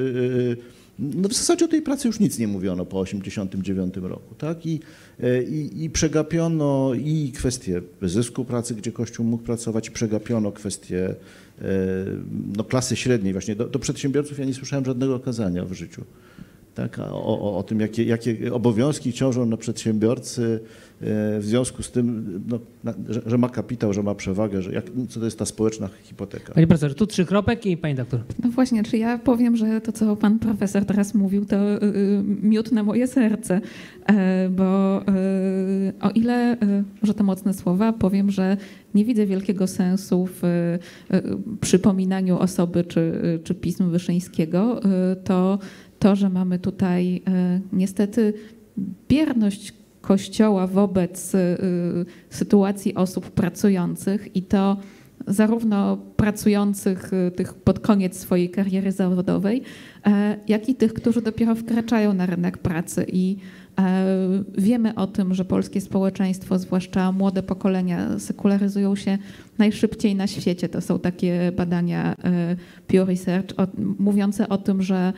No w zasadzie o tej pracy już nic nie mówiono po osiemdziesiątym dziewiątym roku, tak? I, i, i przegapiono i kwestię zysku pracy, gdzie Kościół mógł pracować, i przegapiono kwestię no, klasy średniej. Właśnie do, do przedsiębiorców ja nie słyszałem żadnego kazania w życiu. Tak, o, o, o tym, jakie, jakie obowiązki ciążą na przedsiębiorcy w związku z tym, no, że, że ma kapitał, że ma przewagę, że jak, co to jest ta społeczna hipoteka. Panie profesorze, tu trzy kropek i pani doktor. No właśnie, czy ja powiem, że to, co pan profesor teraz mówił, to miód na moje serce, bo o ile, że to mocne słowa, powiem, że nie widzę wielkiego sensu w przypominaniu osoby czy, czy pism Wyszyńskiego, to to, że mamy tutaj niestety bierność Kościoła wobec sytuacji osób pracujących i to zarówno pracujących tych pod koniec swojej kariery zawodowej, jak i tych, którzy dopiero wkraczają na rynek pracy. I wiemy o tym, że polskie społeczeństwo, zwłaszcza młode pokolenia, sekularyzują się najszybciej na świecie. To są takie badania Pew Research o, mówiące o tym, że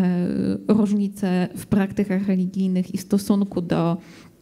różnice w praktykach religijnych i stosunku do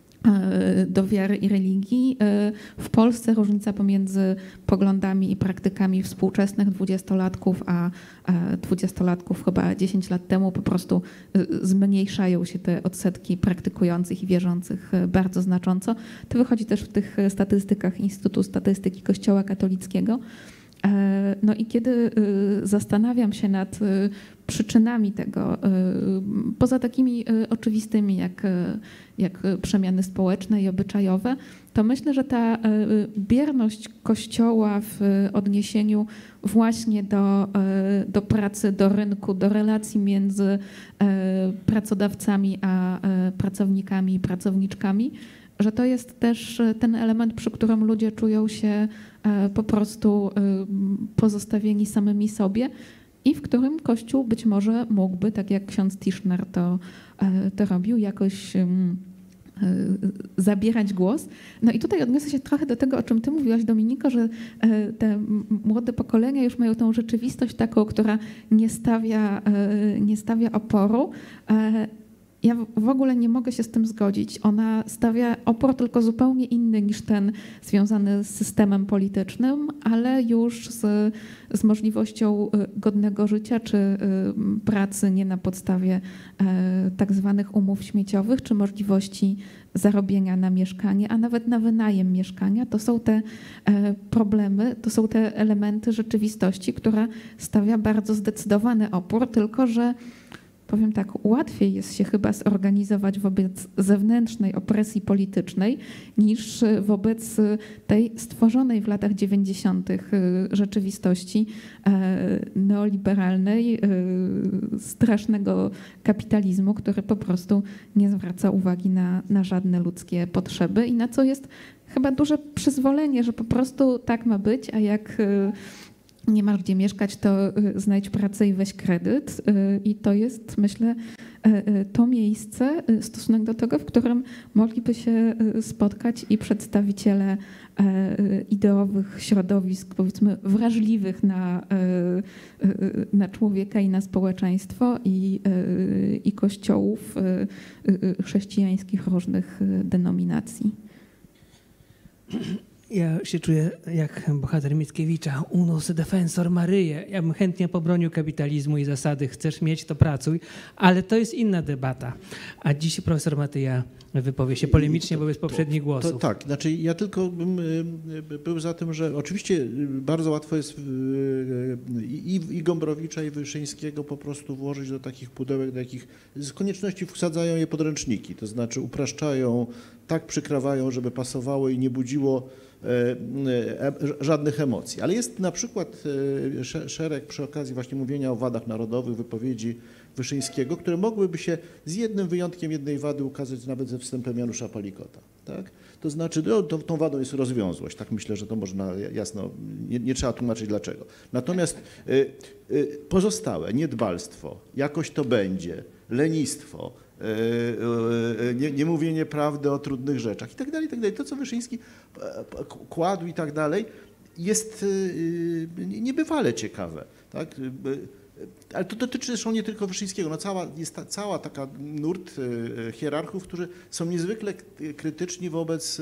do wiary i religii. W Polsce różnica pomiędzy poglądami i praktykami współczesnych dwudziestolatków a dwudziestolatków chyba dziesięć lat temu po prostu zmniejszają się te odsetki praktykujących i wierzących bardzo znacząco. To wychodzi też w tych statystykach Instytutu Statystyki Kościoła Katolickiego. No i kiedy zastanawiam się nad przyczynami tego, poza takimi oczywistymi jak, jak przemiany społeczne i obyczajowe, to myślę, że ta bierność Kościoła w odniesieniu właśnie do, do pracy, do rynku, do relacji między pracodawcami a pracownikami i pracowniczkami, że to jest też ten element, przy którym ludzie czują się po prostu pozostawieni samymi sobie i w którym Kościół być może mógłby, tak jak ksiądz Tischner to, to robił, jakoś zabierać głos. No i tutaj odniosę się trochę do tego, o czym ty mówiłaś, Dominiko, że te młode pokolenia już mają tą rzeczywistość taką, która nie stawia, nie stawia oporu. Ja w ogóle nie mogę się z tym zgodzić. Ona stawia opór tylko zupełnie inny niż ten związany z systemem politycznym, ale już z, z możliwością godnego życia czy pracy nie na podstawie tak zwanych umów śmieciowych, czy możliwości zarobienia na mieszkanie, a nawet na wynajem mieszkania. To są te problemy, to są te elementy rzeczywistości, która stawia bardzo zdecydowany opór, tylko że powiem tak, łatwiej jest się chyba zorganizować wobec zewnętrznej opresji politycznej niż wobec tej stworzonej w latach dziewięćdziesiątych rzeczywistości neoliberalnej, strasznego kapitalizmu, który po prostu nie zwraca uwagi na, na żadne ludzkie potrzeby i na co jest chyba duże przyzwolenie, że po prostu tak ma być, a jak nie masz gdzie mieszkać, to znajdź pracę i weź kredyt. I to jest, myślę, to miejsce, stosunek do tego, w którym mogliby się spotkać i przedstawiciele ideowych środowisk, powiedzmy, wrażliwych na, na człowieka i na społeczeństwo i, i kościołów chrześcijańskich różnych denominacji. Ja się czuję jak bohater Mickiewicza, unus defensor Maryje. Ja bym chętnie pobronił kapitalizmu i zasady chcesz mieć, to pracuj, ale to jest inna debata. A dziś profesor Matyja wypowie się polemicznie wobec poprzednich głosów. To, tak, znaczy ja tylko bym był za tym, że oczywiście bardzo łatwo jest i, i Gombrowicza, i Wyszyńskiego po prostu włożyć do takich pudełek, do jakich z konieczności wsadzają je podręczniki, to znaczy upraszczają, tak przykrawają, żeby pasowało i nie budziło żadnych emocji. Ale jest na przykład szereg przy okazji właśnie mówienia o wadach narodowych, wypowiedzi Wyszyńskiego, które mogłyby się z jednym wyjątkiem jednej wady ukazać nawet ze wstępem Janusza Palikota. Tak? To znaczy, no, to, tą wadą jest rozwiązłość. Tak myślę, że to można jasno, nie, nie trzeba tłumaczyć dlaczego. Natomiast y, y, pozostałe, niedbalstwo, jakoś to będzie, lenistwo, Nie, nie mówienie prawdy o trudnych rzeczach i tak dalej, i tak dalej. To, co Wyszyński kładł i tak dalej, jest niebywale ciekawe. Tak? Ale to dotyczy zresztą nie tylko Wyszyńskiego. No cała, jest ta, cała taka nurt hierarchów, którzy są niezwykle krytyczni wobec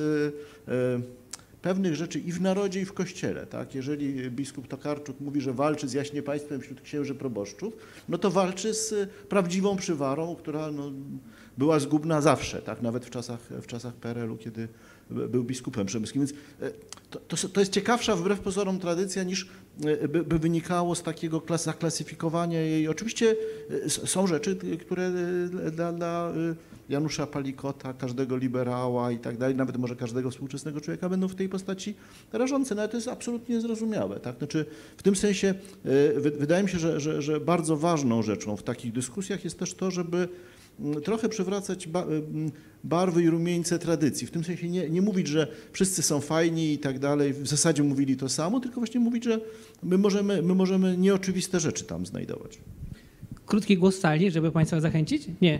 pewnych rzeczy i w narodzie, i w kościele. Tak? Jeżeli biskup Tokarczuk mówi, że walczy z jaśnie państwem wśród księży proboszczów, no to walczy z prawdziwą przywarą, która no, była zgubna zawsze, tak? Nawet w czasach, w czasach P R L u, kiedy był biskupem przemysłowym. Więc to, to, to jest ciekawsza wbrew pozorom tradycja niż by, by wynikało z takiego klas, zaklasyfikowania jej. Oczywiście są rzeczy, które dla, dla Janusza Palikota, każdego liberała i tak dalej, nawet może każdego współczesnego człowieka będą w tej postaci rażące, no ale to jest absolutnie niezrozumiałe. Tak? Znaczy, w tym sensie wydaje mi się, że, że, że bardzo ważną rzeczą w takich dyskusjach jest też to, żeby trochę przywracać barwy i rumieńce tradycji. W tym sensie nie, nie mówić, że wszyscy są fajni i tak dalej, w zasadzie mówili to samo, tylko właśnie mówić, że my możemy, my możemy nieoczywiste rzeczy tam znajdować. Krótki głos z sali, żeby Państwa zachęcić? Nie.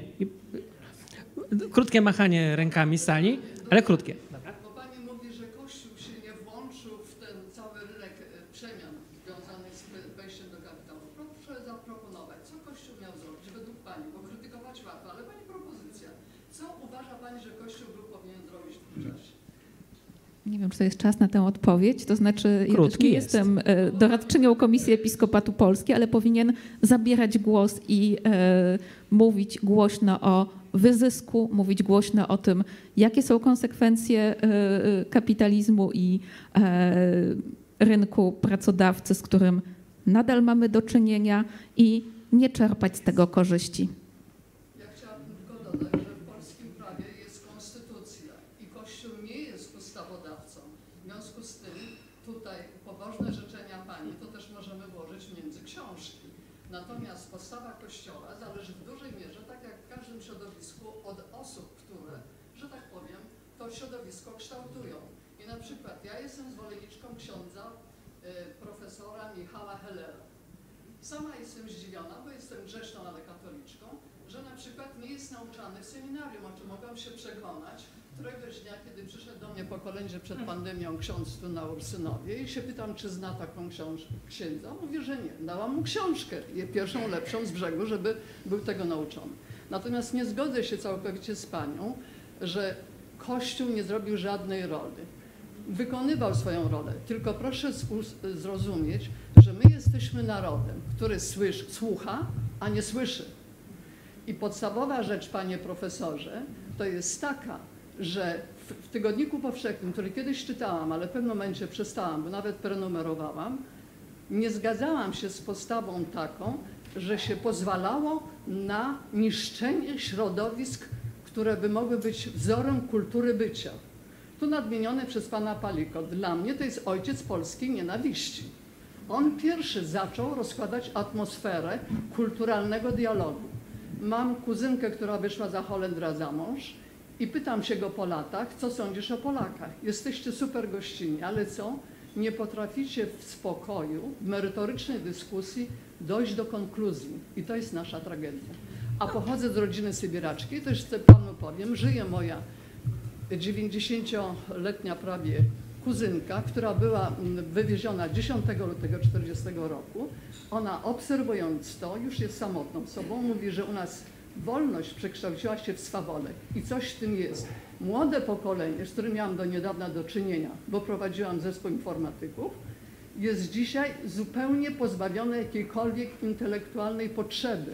Krótkie machanie rękami z sali, ale krótkie. Dobra. Bo Pani mówi, że Kościół się nie włączył w ten cały rynek przemian związanych z wejściem do kapitału. Proszę zaproponować, co Kościół miał zrobić według Pani, bo krytykować łatwo, ale Pani propozycja. Co uważa Pani, że Kościół był powinien zrobić w tym czasie? Nie wiem, czy to jest czas na tę odpowiedź, to znaczy ja też nie jest. jestem doradczynią Komisji Episkopatu Polski, ale powinien zabierać głos i e, mówić głośno o wyzysku, mówić głośno o tym, jakie są konsekwencje e, kapitalizmu i e, rynku pracodawcy, z którym nadal mamy do czynienia i nie czerpać z tego korzyści. Ja chciałabym tylko dodać, że w polskim prawie jest konstytucja i Kościół nie jest ustawodawcą. W związku z tym tutaj pobożne życzenia Pani to też możemy włożyć między książki. Natomiast postawa Kościoła zależy w dużej mierze, tak jak w każdym środowisku, od osób, które, że tak powiem, to środowisko kształtują. I na przykład ja jestem zwolenniczką księdza y, profesora Michała Hellera. Sama jestem zdziwiona, bo jestem grzeszną, ale katoliczką, że na przykład nie jest nauczany w seminarium, o czym mogłam się przekonać któregoś dnia, kiedy przyszedł do mnie po kolędzie przed pandemią ksiądz tu na Ursynowie i się pytam, czy zna taką książkę księdza. Mówi, że nie. Dałam mu książkę, pierwszą lepszą z brzegu, żeby był tego nauczony. Natomiast nie zgodzę się całkowicie z Panią, że Kościół nie zrobił żadnej roli. Wykonywał swoją rolę, tylko proszę zrozumieć, że my jesteśmy narodem, który słyszy, słucha, a nie słyszy. I podstawowa rzecz, panie profesorze, to jest taka, że w, w Tygodniku Powszechnym, który kiedyś czytałam, ale w pewnym momencie przestałam, bo nawet prenumerowałam, nie zgadzałam się z postawą taką, że się pozwalało na niszczenie środowisk, które by mogły być wzorem kultury bycia. Tu nadmieniony przez pana Palikot. Dla mnie to jest ojciec polskiej nienawiści. On pierwszy zaczął rozkładać atmosferę kulturalnego dialogu. Mam kuzynkę, która wyszła za Holendra za mąż i pytam się go po latach, co sądzisz o Polakach? Jesteście super gościnni, ale co? Nie potraficie w spokoju, w merytorycznej dyskusji dojść do konkluzji. I to jest nasza tragedia. A pochodzę z rodziny sybiraczki, też chcę panu powiem, żyje moja dziewięćdziesięcioletnia prawie kuzynka, która była wywieziona dziesiątego lutego czterdziestego roku. Ona obserwując to, już jest samotną osobą, mówi, że u nas Wolność przekształciła się w swawolę i coś w tym jest. Młode pokolenie, z którym miałam do niedawna do czynienia, bo prowadziłam zespół informatyków, jest dzisiaj zupełnie pozbawione jakiejkolwiek intelektualnej potrzeby.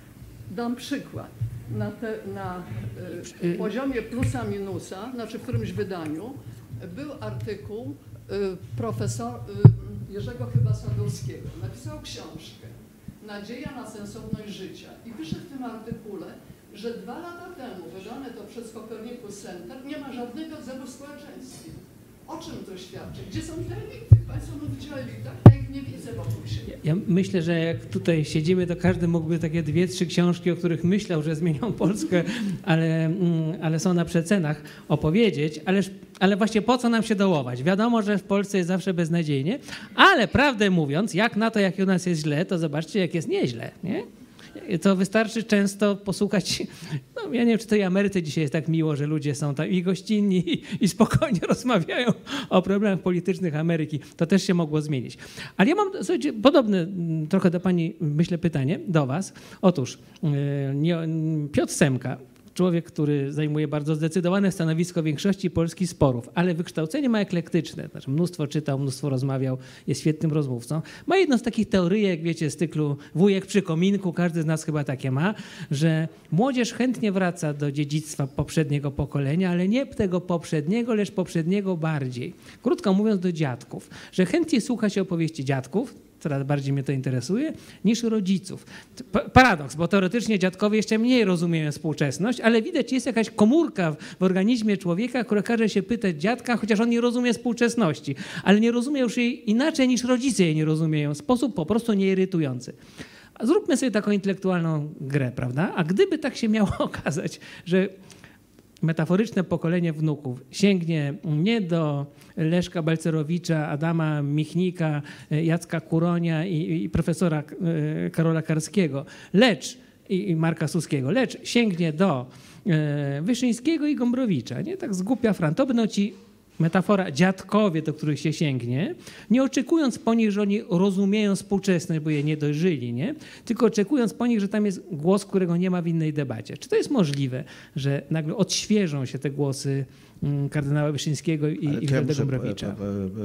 Dam przykład. Na, te, na y, poziomie plusa minusa, znaczy w którymś wydaniu, był artykuł y, profesor y, Jerzego chyba Sadowskiego. Napisał książkę Nadzieja na sensowność życia i pisze w tym artykule, że dwa lata temu wydane to przez Copernicus Center nie ma żadnego odzewu w społeczeństwie. O czym to świadczy? Gdzie są te elity? Państwo mówicie o elitach, ja ich nie widzę wokół siebie. Ja myślę, że jak tutaj siedzimy, to każdy mógłby takie dwie, trzy książki, o których myślał, że zmienią Polskę, ale, ale są na przecenach, opowiedzieć, ależ, ale właśnie po co nam się dołować? Wiadomo, że w Polsce jest zawsze beznadziejnie, ale prawdę mówiąc, jak na to, jak u nas jest źle, to zobaczcie, jak jest nieźle, nie? To wystarczy często posłuchać, no ja nie wiem, czy to i Ameryce dzisiaj jest tak miło, że ludzie są tam i gościnni i, i spokojnie rozmawiają o problemach politycznych Ameryki. To też się mogło zmienić. Ale ja mam, słuchajcie, podobne trochę do pani, myślę, pytanie do was. Otóż nie, Piotr Semka, człowiek, który zajmuje bardzo zdecydowane stanowisko w większości polskich sporów, ale wykształcenie ma eklektyczne, znaczy mnóstwo czytał, mnóstwo rozmawiał, jest świetnym rozmówcą. Ma jedną z takich teoryjek, wiecie, z cyklu wujek przy kominku, każdy z nas chyba takie ma, że młodzież chętnie wraca do dziedzictwa poprzedniego pokolenia, ale nie tego poprzedniego, lecz poprzedniego bardziej. Krótko mówiąc, do dziadków, że chętnie słucha się opowieści dziadków, coraz bardziej mnie to interesuje, niż rodziców. Paradoks, bo teoretycznie dziadkowie jeszcze mniej rozumieją współczesność, ale widać, jest jakaś komórka w, w organizmie człowieka, która każe się pytać dziadka, chociaż on nie rozumie współczesności, ale nie rozumie już jej inaczej niż rodzice jej nie rozumieją, w sposób po prostu nieirytujący. Zróbmy sobie taką intelektualną grę, prawda? A gdyby tak się miało okazać, że metaforyczne pokolenie wnuków sięgnie nie do Leszka Balcerowicza, Adama Michnika, Jacka Kuronia i, i profesora Karola Karskiego, lecz i, i Marka Suskiego, lecz sięgnie do e, Wyszyńskiego i Gombrowicza, nie? Tak zgłupia fran. To będą ci, metafora, dziadkowie, do których się sięgnie, nie oczekując po nich, że oni rozumieją współczesność, bo je nie dożyli, nie? Tylko oczekując po nich, że tam jest głos, którego nie ma w innej debacie. Czy to jest możliwe, że nagle odświeżą się te głosy kardynała Wyszyńskiego i Witolda ja Gombrowicza?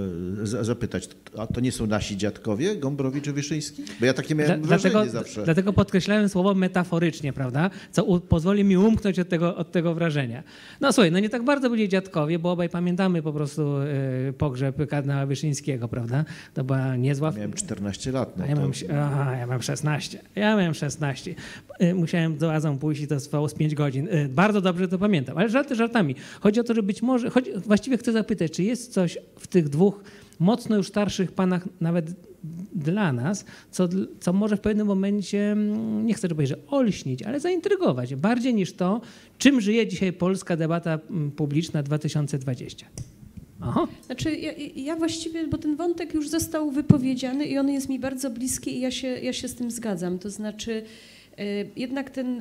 Zapytać, a to nie są nasi dziadkowie, Gombrowicz i Wyszyński? Bo ja takie miałem Dla, wrażenie dlatego, zawsze. Dlatego podkreślałem słowo metaforycznie, prawda? Co u, pozwoli mi umknąć od tego, od tego wrażenia. No słuchaj, no nie tak bardzo byli dziadkowie, bo obaj pamiętamy po prostu y, pogrzeb kardynała Wyszyńskiego, prawda? To była niezła... Miałem czternaście lat. No ja, to... mam, aha, ja mam szesnaście. Ja miałem szesnaście. Y, musiałem do Azą pójść i to trwało z pięć godzin. Y, bardzo dobrze to pamiętam. Ale żarty żartami. Chodzi o to, że być może... Chodzi, właściwie chcę zapytać, czy jest coś w tych dwóch mocno już starszych panach, nawet dla nas, co, co może w pewnym momencie, nie chcę powiedzieć, że olśnić, ale zaintrygować bardziej niż to, czym żyje dzisiaj polska debata publiczna dwa tysiące dwudziesta. Aha. Znaczy ja, ja właściwie, bo ten wątek już został wypowiedziany i on jest mi bardzo bliski i ja się, ja się z tym zgadzam. To znaczy y, jednak ten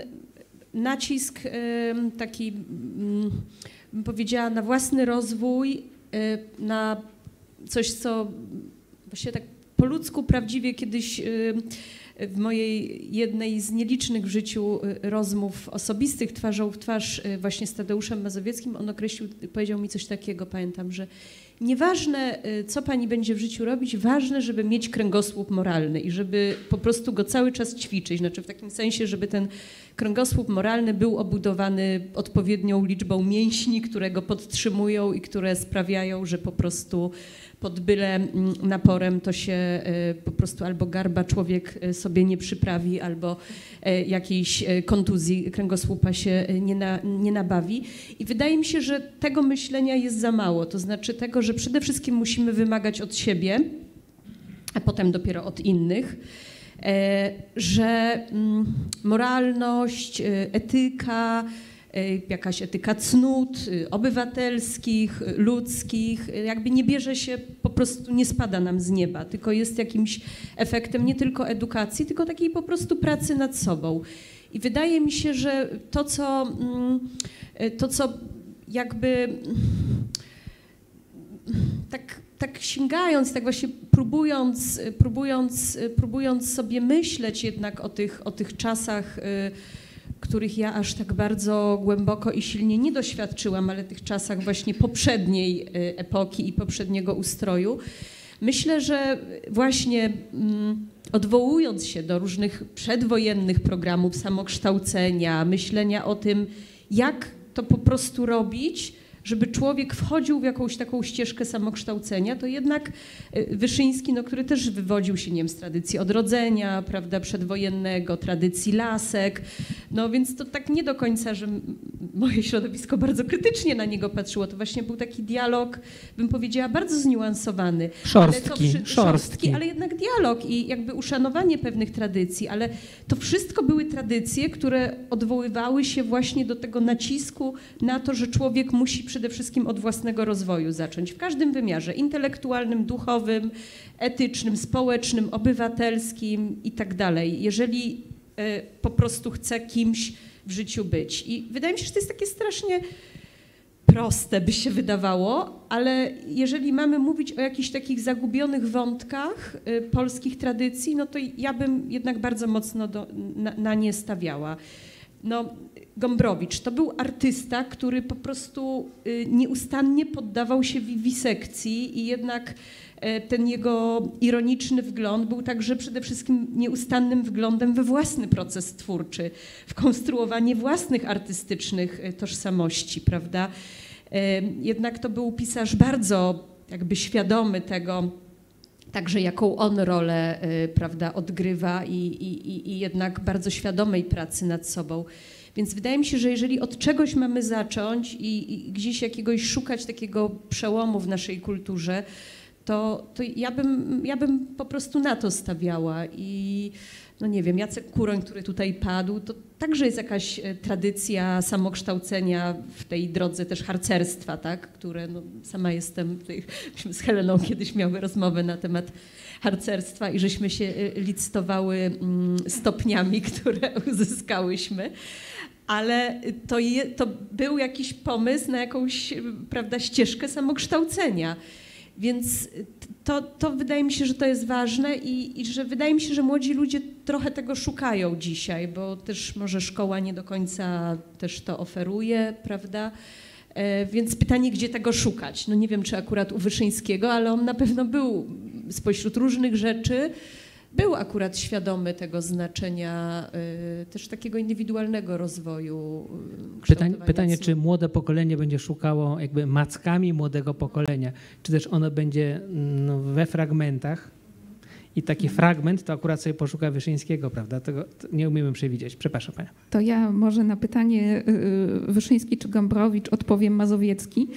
nacisk y, taki, y, bym powiedziała, na własny rozwój, y, na coś, co właściwie tak po ludzku prawdziwie kiedyś y, w mojej jednej z nielicznych w życiu rozmów osobistych twarzą w twarz właśnie z Tadeuszem Mazowieckim, on określił, powiedział mi coś takiego, pamiętam, że nieważne, co pani będzie w życiu robić, ważne, żeby mieć kręgosłup moralny i żeby po prostu go cały czas ćwiczyć, znaczy w takim sensie, żeby ten kręgosłup moralny był obudowany odpowiednią liczbą mięśni, które go podtrzymują i które sprawiają, że po prostu pod byle naporem to się po prostu albo garba człowiek sobie nie przyprawi, albo jakiejś kontuzji kręgosłupa się nie, na, nie nabawi. I wydaje mi się, że tego myślenia jest za mało. To znaczy tego, że przede wszystkim musimy wymagać od siebie, a potem dopiero od innych, że moralność, etyka, jakaś etyka cnót obywatelskich, ludzkich, jakby nie bierze się, po prostu nie spada nam z nieba, tylko jest jakimś efektem nie tylko edukacji, tylko takiej po prostu pracy nad sobą. I wydaje mi się, że to, co, to, co jakby tak, tak sięgając, tak właśnie próbując, próbując, próbując sobie myśleć jednak o tych, o tych czasach, których ja aż tak bardzo głęboko i silnie nie doświadczyłam, ale w tych czasach właśnie poprzedniej epoki i poprzedniego ustroju. Myślę, że właśnie odwołując się do różnych przedwojennych programów samokształcenia, myślenia o tym, jak to po prostu robić, żeby człowiek wchodził w jakąś taką ścieżkę samokształcenia, to jednak Wyszyński, no, który też wywodził się, nie wiem, z tradycji odrodzenia, prawda, przedwojennego, tradycji lasek, no więc to tak nie do końca, że moje środowisko bardzo krytycznie na niego patrzyło. To właśnie był taki dialog, bym powiedziała, bardzo zniuansowany. Szorstki, ale przy, szorstki. szorstki. Ale jednak dialog i jakby uszanowanie pewnych tradycji, ale to wszystko były tradycje, które odwoływały się właśnie do tego nacisku na to, że człowiek musi przede wszystkim od własnego rozwoju zacząć w każdym wymiarze intelektualnym, duchowym, etycznym, społecznym, obywatelskim i tak dalej. Jeżeli y, po prostu chce kimś w życiu być. I wydaje mi się, że to jest takie strasznie proste, by się wydawało, ale jeżeli mamy mówić o jakichś takich zagubionych wątkach y, polskich tradycji, no to ja bym jednak bardzo mocno do, na, na nie stawiała. No, Gombrowicz to był artysta, który po prostu y, nieustannie poddawał się wiwisekcji i jednak y, ten jego ironiczny wgląd był także przede wszystkim nieustannym wglądem we własny proces twórczy, w konstruowanie własnych artystycznych y, tożsamości, prawda? Y, jednak to był pisarz bardzo jakby świadomy tego, także jaką on rolę, y, prawda, odgrywa i, i, i jednak bardzo świadomej pracy nad sobą. Więc wydaje mi się, że jeżeli od czegoś mamy zacząć i, i gdzieś jakiegoś szukać takiego przełomu w naszej kulturze, to, to ja, bym, ja bym po prostu na to stawiała. I no nie wiem, Jacek Kuroń, który tutaj padł, to także jest jakaś tradycja samokształcenia w tej drodze też harcerstwa, tak? Które no, sama jestem, tutaj, myśmy z Heleną kiedyś miały rozmowę na temat harcerstwa i żeśmy się licytowały stopniami, które uzyskałyśmy. Ale to, je, to był jakiś pomysł na jakąś, prawda, ścieżkę samokształcenia. Więc to, to wydaje mi się, że to jest ważne i, i że wydaje mi się, że młodzi ludzie trochę tego szukają dzisiaj, bo też może szkoła nie do końca też to oferuje, prawda? E, więc pytanie, gdzie tego szukać? No nie wiem, czy akurat u Wyszyńskiego, ale on na pewno był spośród różnych rzeczy, był akurat świadomy tego znaczenia y, też takiego indywidualnego rozwoju. Y, pytanie, pytanie czy młode pokolenie będzie szukało jakby mackami młodego pokolenia, czy też ono będzie no, we fragmentach i taki fragment to akurat sobie poszuka Wyszyńskiego, prawda? Tego nie umiemy przewidzieć. Przepraszam Panią. To ja może na pytanie Wyszyński czy Gombrowicz odpowiem Mazowiecki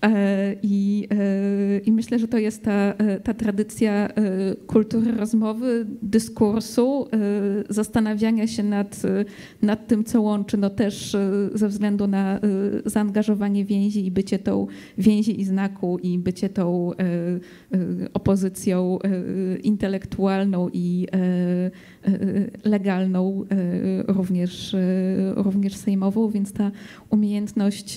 i, i myślę, że to jest ta, ta tradycja kultury rozmowy, dyskursu, zastanawiania się nad, nad tym, co łączy, no też ze względu na zaangażowanie więzi i bycie tą więzi i znaku i bycie tą opozycją intelektualną i legalną, również, również sejmową, więc ta umiejętność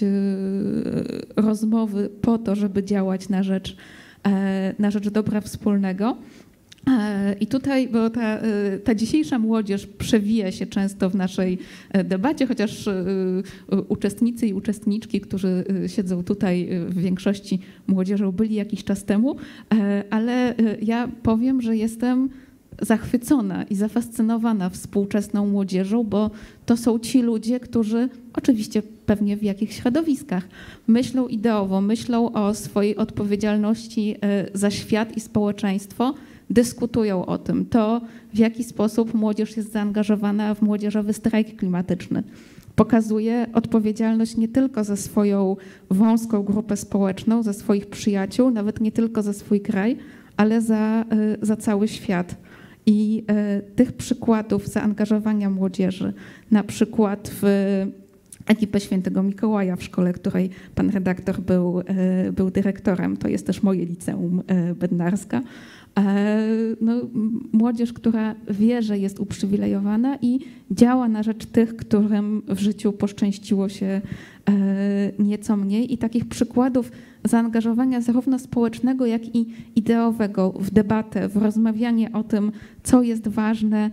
rozmowy po to, żeby działać na rzecz, na rzecz dobra wspólnego. I tutaj, bo ta, ta dzisiejsza młodzież przewija się często w naszej debacie, chociaż uczestnicy i uczestniczki, którzy siedzą tutaj w większości młodzieżą byli jakiś czas temu, ale ja powiem, że jestem zachwycona i zafascynowana współczesną młodzieżą, bo to są ci ludzie, którzy oczywiście pewnie w jakichś środowiskach myślą ideowo, myślą o swojej odpowiedzialności za świat i społeczeństwo, dyskutują o tym, to w jaki sposób młodzież jest zaangażowana w młodzieżowy strajk klimatyczny. Pokazuje odpowiedzialność nie tylko za swoją wąską grupę społeczną, za swoich przyjaciół, nawet nie tylko za swój kraj, ale za, za cały świat. I tych przykładów zaangażowania młodzieży, na przykład w ekipę Świętego Mikołaja w szkole, której pan redaktor był, był dyrektorem, to jest też moje liceum bednarska, no, młodzież, która wie, że jest uprzywilejowana i działa na rzecz tych, którym w życiu poszczęściło się nieco mniej. I takich przykładów zaangażowania zarówno społecznego, jak i ideowego w debatę, w rozmawianie o tym, co jest ważne,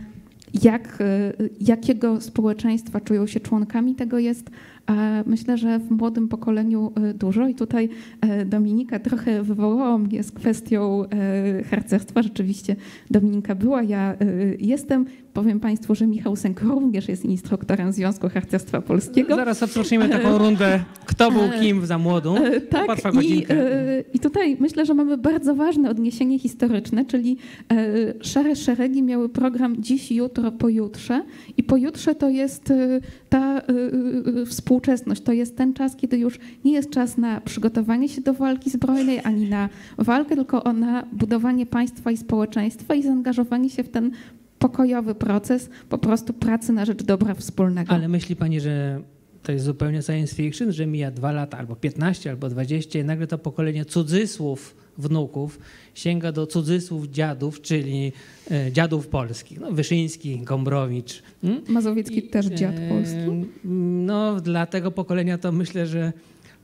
jak, jakiego społeczeństwa czują się członkami tego jest, myślę, że w młodym pokoleniu dużo. I tutaj Dominika trochę wywołała mnie z kwestią harcerstwa. Rzeczywiście Dominika była, ja jestem. Powiem Państwu, że Michał Sęk również jest instruktorem Związku Harcerstwa Polskiego. Zaraz rozpoczniemy taką rundę, kto był kim za młodą. Tak, i, i tutaj myślę, że mamy bardzo ważne odniesienie historyczne, czyli Szare Szeregi miały program dziś, jutro, pojutrze i pojutrze to jest ta współczesność, to jest ten czas, kiedy już nie jest czas na przygotowanie się do walki zbrojnej, ani na walkę, tylko na budowanie państwa i społeczeństwa i zaangażowanie się w ten pokojowy proces po prostu pracy na rzecz dobra wspólnego. Ale myśli pani, że to jest zupełnie science fiction, że mija dwa lata, albo piętnaście, albo dwadzieścia i nagle to pokolenie cudzysłów wnuków sięga do cudzysłów dziadów, czyli e, dziadów polskich. No, Wyszyński, Gombrowicz. Hmm? Mazowiecki I, też dziad polski. E, no dla tego pokolenia to myślę, że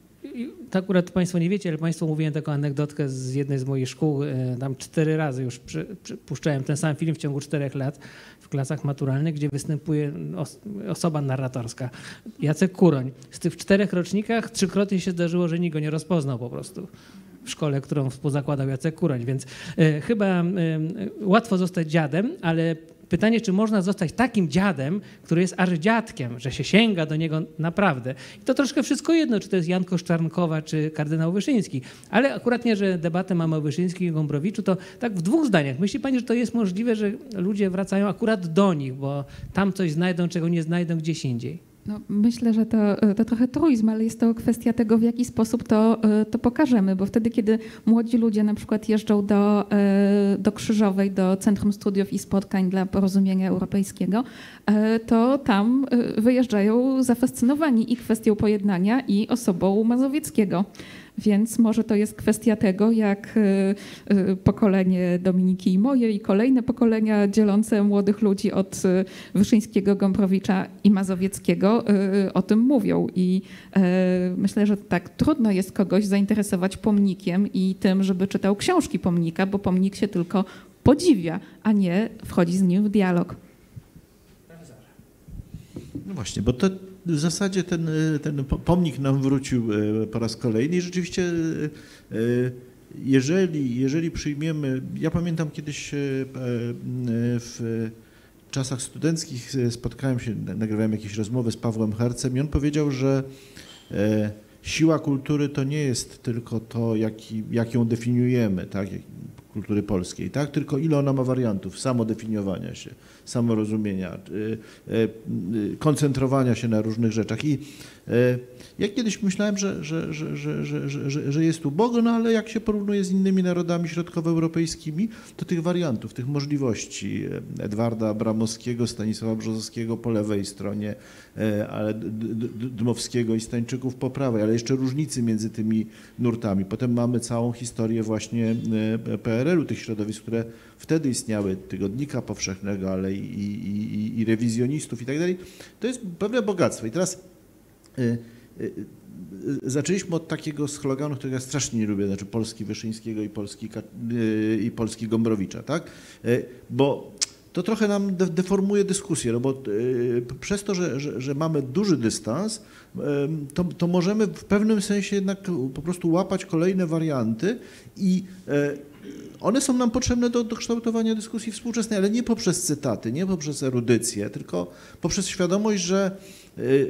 to akurat Państwo nie wiecie, ale Państwu mówiłem taką anegdotkę z jednej z moich szkół. Tam cztery razy już przy, przy, puszczałem ten sam film w ciągu czterech lat w klasach maturalnych, gdzie występuje os, osoba narratorska. Jacek Kuroń. Z tych czterech rocznikach trzykrotnie się zdarzyło, że nikt go nie rozpoznał po prostu w szkole, którą współzakładał Jacek Kuroń. Więc e, chyba e, łatwo zostać dziadem, ale pytanie, czy można zostać takim dziadem, który jest aż dziadkiem, że się sięga do niego naprawdę. I to troszkę wszystko jedno, czy to jest Jan Koszczarnkowa, czy kardynał Wyszyński. Ale akurat nie, że debatę mamy o Wyszyńskim i Gombrowiczu, to tak w dwóch zdaniach. Myśli pani, że to jest możliwe, że ludzie wracają akurat do nich, bo tam coś znajdą, czego nie znajdą gdzieś indziej? No, myślę, że to, to trochę truizm, ale jest to kwestia tego, w jaki sposób to, to pokażemy, bo wtedy, kiedy młodzi ludzie na przykład jeżdżą do, do Krzyżowej, do Centrum Studiów i Spotkań dla Porozumienia Europejskiego, to tam wyjeżdżają zafascynowani i kwestią pojednania, i osobą Mazowieckiego. Więc może to jest kwestia tego, jak pokolenie Dominiki i moje i kolejne pokolenia dzielące młodych ludzi od Wyszyńskiego, Gombrowicza i Mazowieckiego o tym mówią. I myślę, że tak trudno jest kogoś zainteresować pomnikiem i tym, żeby czytał książki pomnika, bo pomnik się tylko podziwia, a nie wchodzi z nim w dialog. No właśnie, bo to w zasadzie ten, ten pomnik nam wrócił po raz kolejny i rzeczywiście jeżeli, jeżeli przyjmiemy, ja pamiętam kiedyś w czasach studenckich spotkałem się, nagrywałem jakieś rozmowy z Pawłem Hercem i on powiedział, że siła kultury to nie jest tylko to, jak, jak ją definiujemy, tak, kultury polskiej, tak, tylko ile ona ma wariantów samodefiniowania się, samorozumienia, koncentrowania się na różnych rzeczach. I ja kiedyś myślałem, że, że, że, że, że, że, że jest ubogo, no ale jak się porównuje z innymi narodami środkowoeuropejskimi, to tych wariantów, tych możliwości Edwarda Abramowskiego, Stanisława Brzozowskiego po lewej stronie, ale Dmowskiego i Stańczyków po prawej, ale jeszcze różnicy między tymi nurtami. Potem mamy całą historię właśnie P R L u, tych środowisk, które wtedy istniały, Tygodnika Powszechnego, ale i, i, i, i rewizjonistów i tak dalej. To jest pewne bogactwo. I teraz y, y, zaczęliśmy od takiego sloganu, którego ja strasznie nie lubię, znaczy Polski Wyszyńskiego i Polski, y, i Polski Gombrowicza, tak? Y, bo to trochę nam de deformuje dyskusję, no bo y, przez to, że, że, że mamy duży dystans, y, to, to możemy w pewnym sensie jednak po prostu łapać kolejne warianty i y, one są nam potrzebne do, do kształtowania dyskusji współczesnej, ale nie poprzez cytaty, nie poprzez erudycję, tylko poprzez świadomość, że y,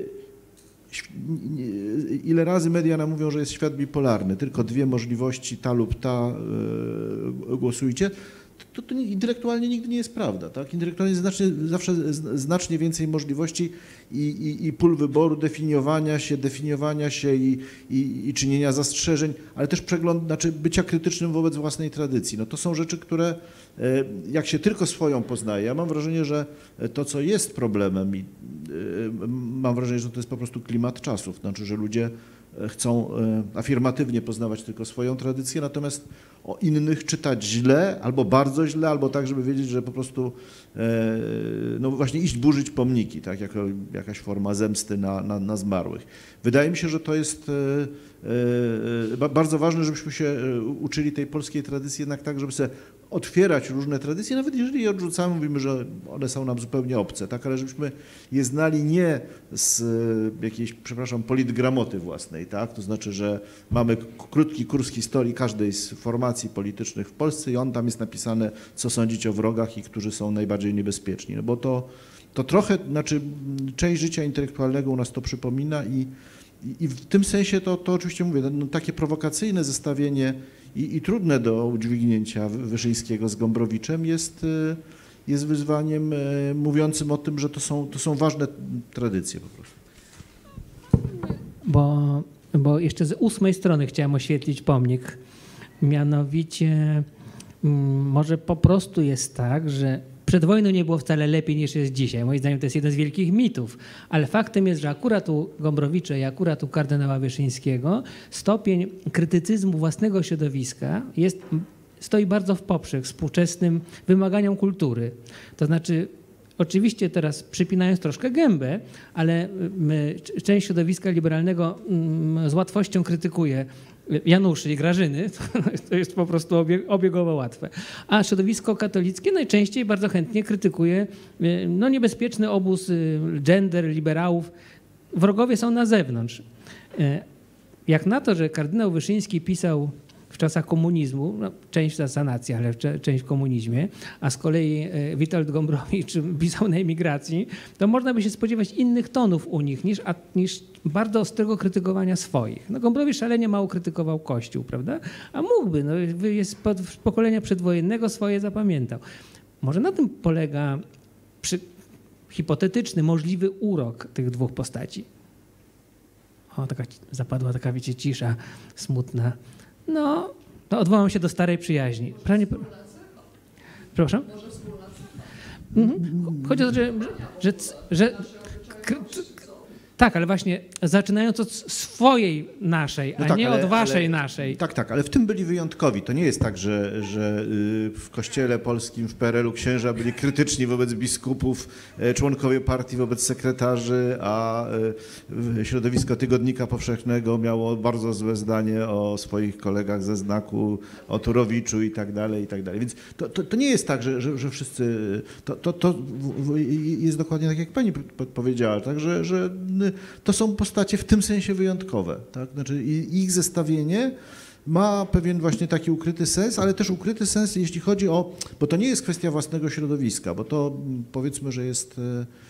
ile razy media nam mówią, że jest świat bipolarny, tylko dwie możliwości, ta lub ta, y, głosujcie. To, to intelektualnie nigdy nie jest prawda, tak? Intelektualnie jest znacznie, zawsze znacznie więcej możliwości i, i, i pól wyboru, definiowania się, definiowania się i, i, i czynienia zastrzeżeń, ale też przegląd, znaczy bycia krytycznym wobec własnej tradycji. No to są rzeczy, które jak się tylko swoją poznaje, ja mam wrażenie, że to, co jest problemem i mam wrażenie, że to jest po prostu klimat czasów, znaczy, że ludzie chcą afirmatywnie poznawać tylko swoją tradycję, natomiast o innych czytać źle, albo bardzo źle, albo tak, żeby wiedzieć, że po prostu no właśnie iść burzyć pomniki, tak, jako jakaś forma zemsty na, na, na zmarłych. Wydaje mi się, że to jest bardzo ważne, żebyśmy się uczyli tej polskiej tradycji jednak tak, żeby sobie otwierać różne tradycje, nawet jeżeli je odrzucamy, mówimy, że one są nam zupełnie obce, tak, ale żebyśmy je znali nie z jakiejś, przepraszam, politgramoty własnej, tak, to znaczy, że mamy krótki kurs historii każdej z formacji politycznych w Polsce i on tam jest napisane, co sądzić o wrogach i którzy są najbardziej niebezpieczni, no bo to, to trochę, znaczy część życia intelektualnego u nas to przypomina i, i, i w tym sensie to, to oczywiście mówię, no, takie prowokacyjne zestawienie I, i trudne do udźwignięcia Wyszyńskiego z Gombrowiczem jest, jest wyzwaniem mówiącym o tym, że to są, to są ważne tradycje po prostu. Bo, bo jeszcze z ósmej strony chciałem oświetlić pomnik. Mianowicie może po prostu jest tak, że przed wojną nie było wcale lepiej niż jest dzisiaj. Moim zdaniem to jest jeden z wielkich mitów. Ale faktem jest, że akurat u Gombrowicze i akurat u kardynała Wyszyńskiego stopień krytycyzmu własnego środowiska jest, stoi bardzo w poprzek współczesnym wymaganiom kultury. To znaczy, oczywiście teraz przypinając troszkę gębę, ale część środowiska liberalnego z łatwością krytykuje Januszy i Grażyny, to jest po prostu obiegowo łatwe. A środowisko katolickie najczęściej bardzo chętnie krytykuje no, niebezpieczny obóz gender, liberałów. Wrogowie są na zewnątrz. Jak na to, że kardynał Wyszyński pisał w czasach komunizmu, no, część za sanację, ale część w komunizmie, a z kolei Witold Gombrowicz pisał na emigracji, to można by się spodziewać innych tonów u nich niż, niż bardzo ostrego krytykowania swoich. No, Gombrowicz szalenie mało krytykował Kościół, prawda? A mógłby, no, jest z pokolenia przedwojennego, swoje zapamiętał. Może na tym polega przy, hipotetyczny, możliwy urok tych dwóch postaci. O, taka zapadła taka, wiecie, cisza smutna. No, no, odwołam się do starej przyjaźni. Pranie... Proszę? Mhm. Chodzi o to, że, że, że, że tak, ale właśnie zaczynając od swojej naszej, a no tak, nie ale, od waszej ale, naszej. Tak, tak, ale w tym byli wyjątkowi. To nie jest tak, że, że w kościele polskim, w P R L u księża byli krytyczni wobec biskupów, członkowie partii wobec sekretarzy, a środowisko Tygodnika Powszechnego miało bardzo złe zdanie o swoich kolegach ze Znaku, o Turowiczu i tak dalej, i tak dalej. Więc to, to, to nie jest tak, że, że, że wszyscy... To, to, to jest dokładnie tak, jak pani powiedziała, tak, że, że to są postacie w tym sensie wyjątkowe. Tak? Znaczy ich zestawienie ma pewien właśnie taki ukryty sens, ale też ukryty sens, jeśli chodzi o, bo to nie jest kwestia własnego środowiska, bo to powiedzmy, że jest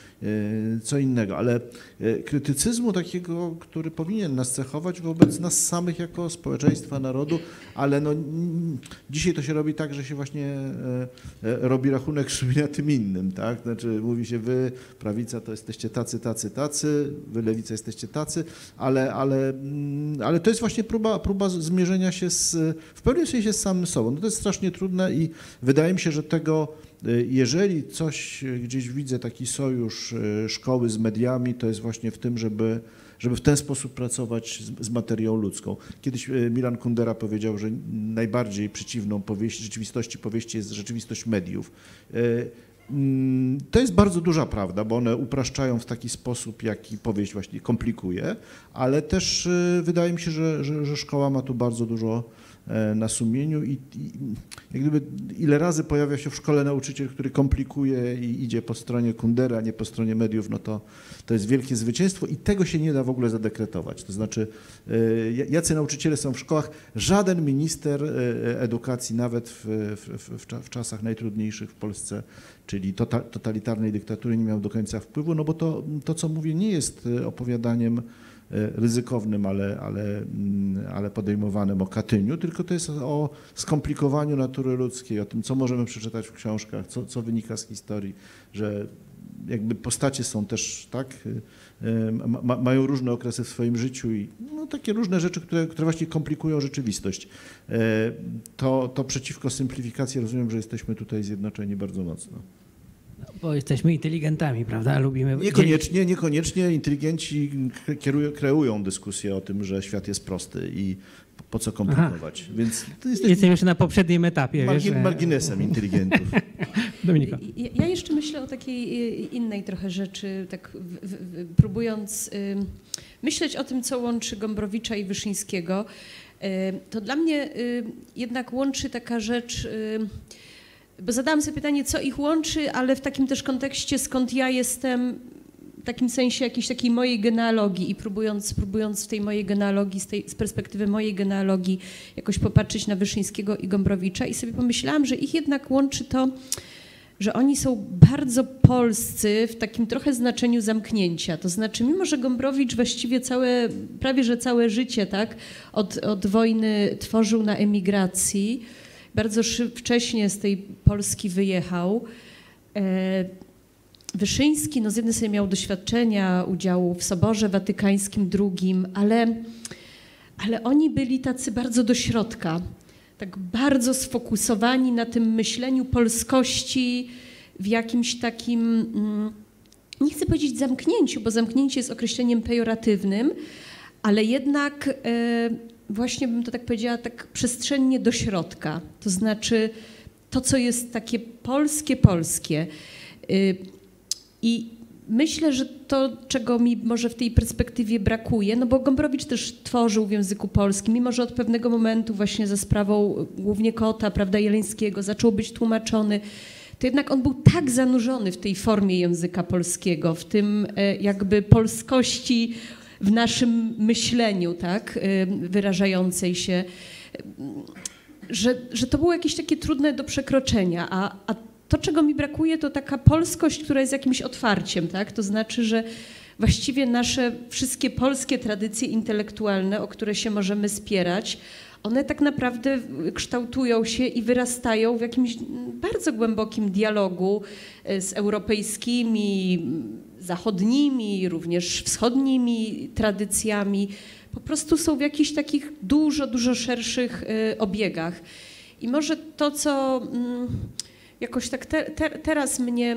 co innego, ale krytycyzmu takiego, który powinien nas cechować wobec nas samych jako społeczeństwa, narodu, ale no, dzisiaj to się robi tak, że się właśnie robi rachunek sumienia tym innym, tak? Znaczy mówi się, wy prawica to jesteście tacy, tacy, tacy, wy lewica jesteście tacy, ale, ale, ale to jest właśnie próba, próba zmierzenia się z, w pewnym sensie z samym sobą. No to jest strasznie trudne i wydaje mi się, że tego jeżeli coś gdzieś widzę, taki sojusz szkoły z mediami, to jest właśnie w tym, żeby, żeby w ten sposób pracować z, z materią ludzką. Kiedyś Milan Kundera powiedział, że najbardziej przeciwną powieści, rzeczywistości powieści jest rzeczywistość mediów. To jest bardzo duża prawda, bo one upraszczają w taki sposób, jaki powieść właśnie komplikuje, ale też wydaje mi się, że, że, że szkoła ma tu bardzo dużo na sumieniu i, i jak gdyby ile razy pojawia się w szkole nauczyciel, który komplikuje i idzie po stronie Kundera, a nie po stronie mediów, no to, to jest wielkie zwycięstwo i tego się nie da w ogóle zadekretować. To znaczy, jacy nauczyciele są w szkołach, żaden minister edukacji, nawet w, w, w, w czasach najtrudniejszych w Polsce, czyli tota, totalitarnej dyktatury, nie miał do końca wpływu, no bo to, to co mówię, nie jest opowiadaniem ryzykownym, ale, ale, ale podejmowanym o Katyniu, tylko to jest o skomplikowaniu natury ludzkiej, o tym, co możemy przeczytać w książkach, co, co wynika z historii, że jakby postacie są też, tak, ma, mają różne okresy w swoim życiu i no, takie różne rzeczy, które, które właśnie komplikują rzeczywistość. To, to przeciwko symplifikacji rozumiem, że jesteśmy tutaj zjednoczeni bardzo mocno. Bo jesteśmy inteligentami, prawda? Lubimy... Niekoniecznie, niekoniecznie inteligenci kierują, kreują dyskusję o tym, że świat jest prosty i po co komplikować. Aha. Więc to jesteśmy Jestem jeszcze na poprzednim etapie. Margin, wiesz, marginesem inteligentów. Dominika. Ja, ja jeszcze myślę o takiej innej trochę rzeczy, tak w, w, próbując y, myśleć o tym, co łączy Gombrowicza i Wyszyńskiego. To dla mnie jednak łączy taka rzecz, bo zadałam sobie pytanie, co ich łączy, ale w takim też kontekście, skąd ja jestem, w takim sensie jakiejś takiej mojej genealogii i próbując, próbując w tej mojej genealogii, z, tej, z perspektywy mojej genealogii jakoś popatrzeć na Wyszyńskiego i Gombrowicza i sobie pomyślałam, że ich jednak łączy to, że oni są bardzo polscy w takim trochę znaczeniu zamknięcia. To znaczy, mimo że Gombrowicz właściwie całe, prawie że całe życie, tak, od, od wojny tworzył na emigracji, bardzo wcześnie z tej Polski wyjechał. Wyszyński, no z jednej strony miał doświadczenia udziału w Soborze Watykańskim drugim, ale, ale oni byli tacy bardzo do środka. Tak bardzo sfokusowani na tym myśleniu polskości w jakimś takim, nie chcę powiedzieć zamknięciu, bo zamknięcie jest określeniem pejoratywnym, ale jednak właśnie bym to tak powiedziała, tak przestrzennie do środka. To znaczy to, co jest takie polskie, polskie. I myślę, że to, czego mi może w tej perspektywie brakuje, no bo Gombrowicz też tworzył w języku polskim, mimo że od pewnego momentu właśnie za sprawą głównie Kota, prawda, Jeleńskiego zaczął być tłumaczony, to jednak on był tak zanurzony w tej formie języka polskiego, w tym jakby polskości w naszym myśleniu, tak, wyrażającej się, że, że to było jakieś takie trudne do przekroczenia, a, a to, czego mi brakuje, to taka polskość, która jest jakimś otwarciem, tak? To znaczy, że właściwie nasze wszystkie polskie tradycje intelektualne, o które się możemy spierać, one tak naprawdę kształtują się i wyrastają w jakimś bardzo głębokim dialogu z europejskimi, zachodnimi, również wschodnimi tradycjami. Po prostu są w jakichś takich dużo, dużo szerszych obiegach. I może to, co jakoś tak te, te, teraz mnie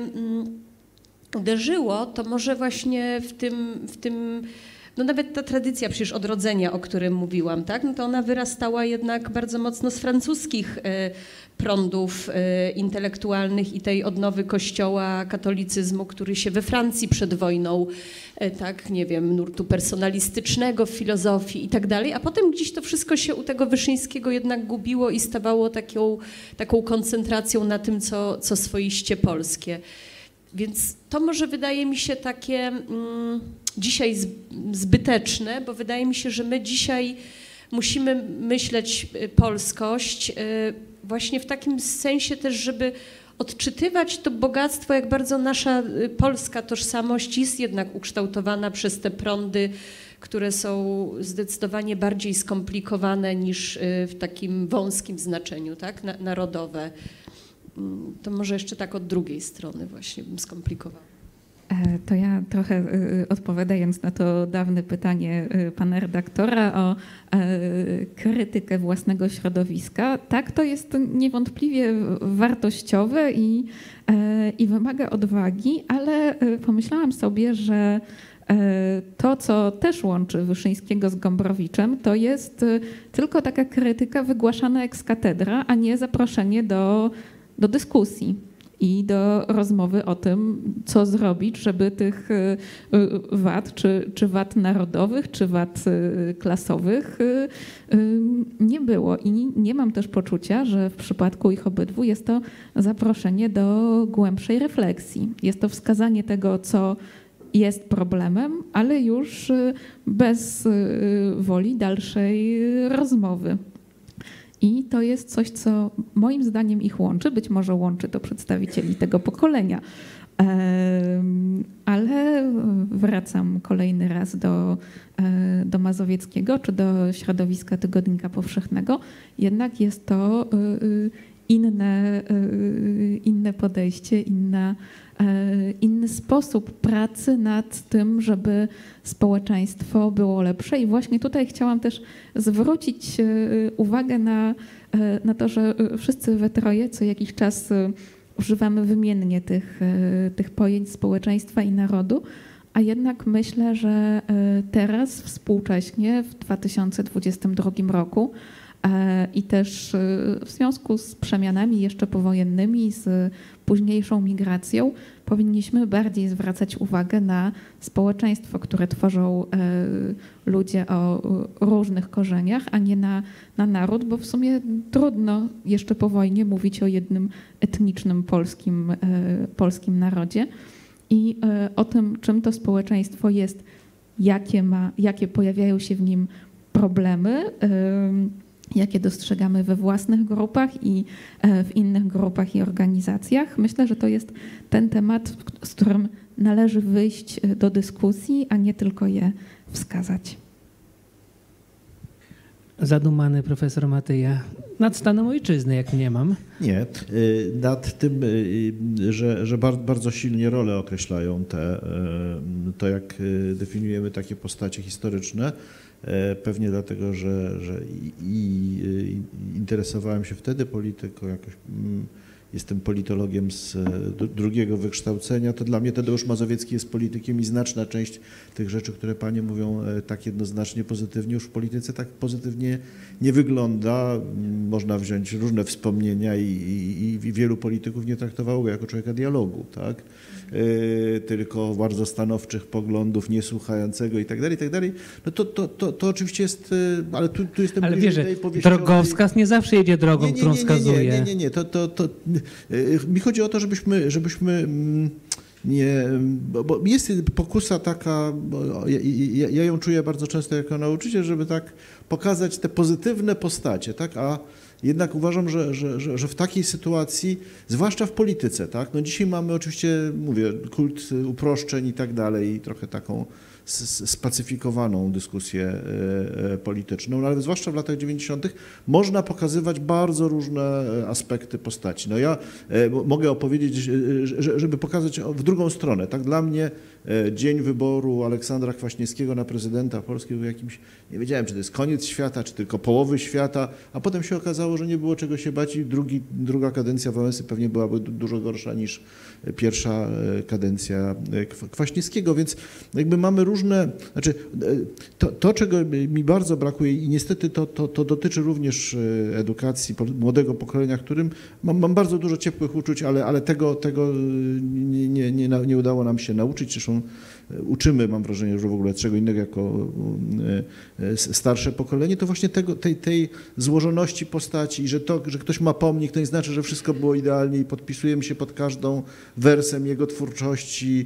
uderzyło, to może właśnie w tym, w tym, no nawet ta tradycja przecież odrodzenia, o którym mówiłam, tak? No to ona wyrastała jednak bardzo mocno z francuskich prądów intelektualnych i tej odnowy kościoła, katolicyzmu, który się we Francji przed wojną, tak, nie wiem, nurtu personalistycznego w filozofii i tak dalej, a potem gdzieś to wszystko się u tego Wyszyńskiego jednak gubiło i stawało taką, taką koncentracją na tym, co, co swoiście polskie. Więc to może wydaje mi się takie mm, dzisiaj zbyteczne, bo wydaje mi się, że my dzisiaj musimy myśleć polskość y, właśnie w takim sensie też, żeby odczytywać to bogactwo, jak bardzo nasza polska tożsamość jest jednak ukształtowana przez te prądy, które są zdecydowanie bardziej skomplikowane niż w takim wąskim znaczeniu, tak, narodowe. To może jeszcze tak od drugiej strony właśnie bym skomplikowała. To ja trochę odpowiadając na to dawne pytanie pana redaktora o krytykę własnego środowiska, tak, to jest niewątpliwie wartościowe i, i wymaga odwagi, ale pomyślałam sobie, że to, co też łączy Wyszyńskiego z Gombrowiczem, to jest tylko taka krytyka wygłaszana ex cathedra, a nie zaproszenie do, do dyskusji i do rozmowy o tym, co zrobić, żeby tych wad, czy, czy wad narodowych, czy wad klasowych nie było. I nie mam też poczucia, że w przypadku ich obydwu jest to zaproszenie do głębszej refleksji. Jest to wskazanie tego, co jest problemem, ale już bez woli dalszej rozmowy. I to jest coś, co moim zdaniem ich łączy, być może łączy to przedstawicieli tego pokolenia. Ale wracam kolejny raz do, do Mazowieckiego czy do środowiska Tygodnika Powszechnego. Jednak jest to inne, inne podejście, inna, inny sposób pracy nad tym, żeby społeczeństwo było lepsze. I właśnie tutaj chciałam też zwrócić uwagę na, na to, że wszyscy we troje co jakiś czas używamy wymiennie tych, tych pojęć społeczeństwa i narodu, a jednak myślę, że teraz współcześnie w dwa tysiące dwudziestym drugim roku I też w związku z przemianami jeszcze powojennymi, z późniejszą migracją, powinniśmy bardziej zwracać uwagę na społeczeństwo, które tworzą ludzie o różnych korzeniach, a nie na, na naród, bo w sumie trudno jeszcze po wojnie mówić o jednym etnicznym polskim, polskim narodzie. I o tym, czym to społeczeństwo jest, jakie ma, jakie pojawiają się w nim problemy, jakie dostrzegamy we własnych grupach i w innych grupach i organizacjach. Myślę, że to jest ten temat, z którym należy wyjść do dyskusji, a nie tylko je wskazać. Zadumany profesor Matyja. Nad stanem ojczyzny, jak nie mam. Nie, nad tym, że, że bardzo silnie role określają te, to jak definiujemy takie postacie historyczne. Pewnie dlatego, że, że i, i interesowałem się wtedy polityką, jakoś jestem politologiem z drugiego wykształcenia, to dla mnie Tadeusz Mazowiecki jest politykiem i znaczna część tych rzeczy, które panie mówią tak jednoznacznie pozytywnie, już w polityce tak pozytywnie nie wygląda. Można wziąć różne wspomnienia i, i, i wielu polityków nie traktowało go jako człowieka dialogu, tak? Yy, tylko bardzo stanowczych poglądów, niesłuchającego i tak dalej, i tak dalej. No to, to, to, to oczywiście jest, ale tu, tu jestem ale wiesz, że drogowskaz nie zawsze jedzie drogą, nie, nie, którą nie, nie, wskazuje. Nie, nie, nie, nie. To, to, to, yy, mi chodzi o to, żebyśmy, żebyśmy nie, bo, bo jest pokusa taka, bo ja, ja, ja ją czuję bardzo często jako nauczyciel, żeby tak pokazać te pozytywne postacie, tak, a jednak uważam, że, że, że, że w takiej sytuacji, zwłaszcza w polityce, tak, no dzisiaj mamy oczywiście, mówię, kult uproszczeń i tak dalej, i trochę taką spacyfikowaną dyskusję polityczną, no ale zwłaszcza w latach dziewięćdziesiątych można pokazywać bardzo różne aspekty postaci. No ja mogę opowiedzieć, żeby pokazać w drugą stronę. Tak dla mnie dzień wyboru Aleksandra Kwaśniewskiego na prezydenta Polski był jakimś, nie wiedziałem, czy to jest koniec świata, czy tylko połowy świata, a potem się okazało, że nie było czego się bać i drugi, druga kadencja Wałęsy pewnie byłaby dużo gorsza niż pierwsza kadencja Kwaśniewskiego, więc jakby mamy różne, znaczy to, to czego mi bardzo brakuje i niestety to, to, to dotyczy również edukacji młodego pokolenia, którym mam, mam bardzo dużo ciepłych uczuć, ale, ale tego, tego nie, nie, nie, nie udało nam się nauczyć, zresztą uczymy, mam wrażenie, że w ogóle czego innego jako starsze pokolenie, to właśnie tego, tej, tej złożoności postaci i że to, że ktoś ma pomnik, to nie znaczy, że wszystko było idealnie i podpisujemy się pod każdą wersem jego twórczości.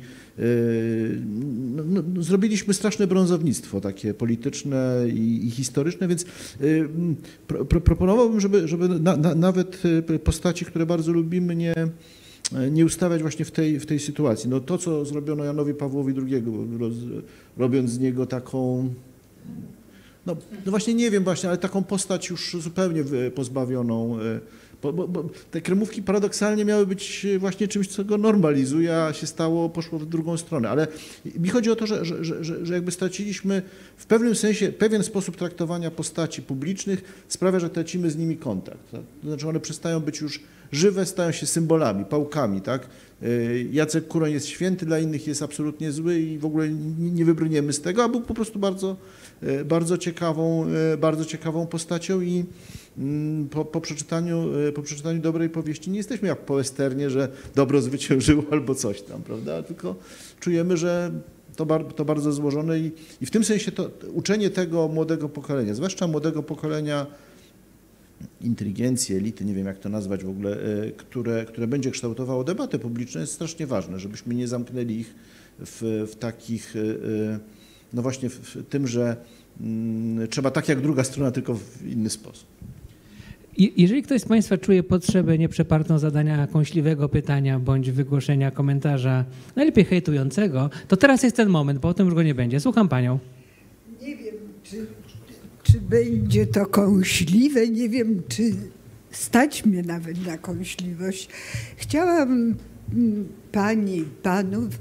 No, no, zrobiliśmy straszne brązownictwo takie polityczne i, i historyczne, więc pro, pro, proponowałbym, żeby, żeby na, na, nawet postaci, które bardzo lubimy, nie nie ustawiać właśnie w tej, w tej sytuacji. No to, co zrobiono Janowi Pawłowi drugiemu, roz, robiąc z niego taką, no, no właśnie nie wiem właśnie, ale taką postać już zupełnie pozbawioną, bo, bo, bo te kremówki paradoksalnie miały być właśnie czymś, co go normalizuje, a się stało, poszło w drugą stronę. Ale mi chodzi o to, że, że, że, że jakby straciliśmy w pewnym sensie, pewien sposób traktowania postaci publicznych sprawia, że tracimy z nimi kontakt. Tak? To znaczy one przestają być już żywe, stają się symbolami, pałkami, tak? Jacek Kuroń jest święty, dla innych jest absolutnie zły i w ogóle nie wybrniemy z tego, a był po prostu bardzo, bardzo ciekawą, bardzo ciekawą postacią i po, po, przeczytaniu, po przeczytaniu dobrej powieści nie jesteśmy jak po westernie, że dobro zwyciężyło albo coś tam, prawda? Tylko czujemy, że to, bar, to bardzo złożone i, i w tym sensie to uczenie tego młodego pokolenia, zwłaszcza młodego pokolenia inteligencji, elity, nie wiem jak to nazwać w ogóle, które, które będzie kształtowało debatę publiczną, jest strasznie ważne, żebyśmy nie zamknęli ich w, w takich, no właśnie w tym, że trzeba tak jak druga strona, tylko w inny sposób. Jeżeli ktoś z Państwa czuje potrzebę nieprzepartą zadania kąśliwego pytania bądź wygłoszenia komentarza, najlepiej hejtującego, to teraz jest ten moment, bo potem już go nie będzie. Słucham Panią. Nie wiem, czy, czy będzie to kąśliwe, nie wiem, czy stać mnie nawet na kąśliwość. Chciałam Pani i Panów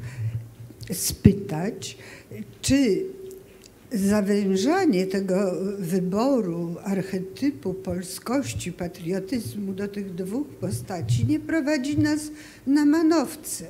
spytać, czy zawężanie tego wyboru archetypu polskości, patriotyzmu do tych dwóch postaci nie prowadzi nas na manowce,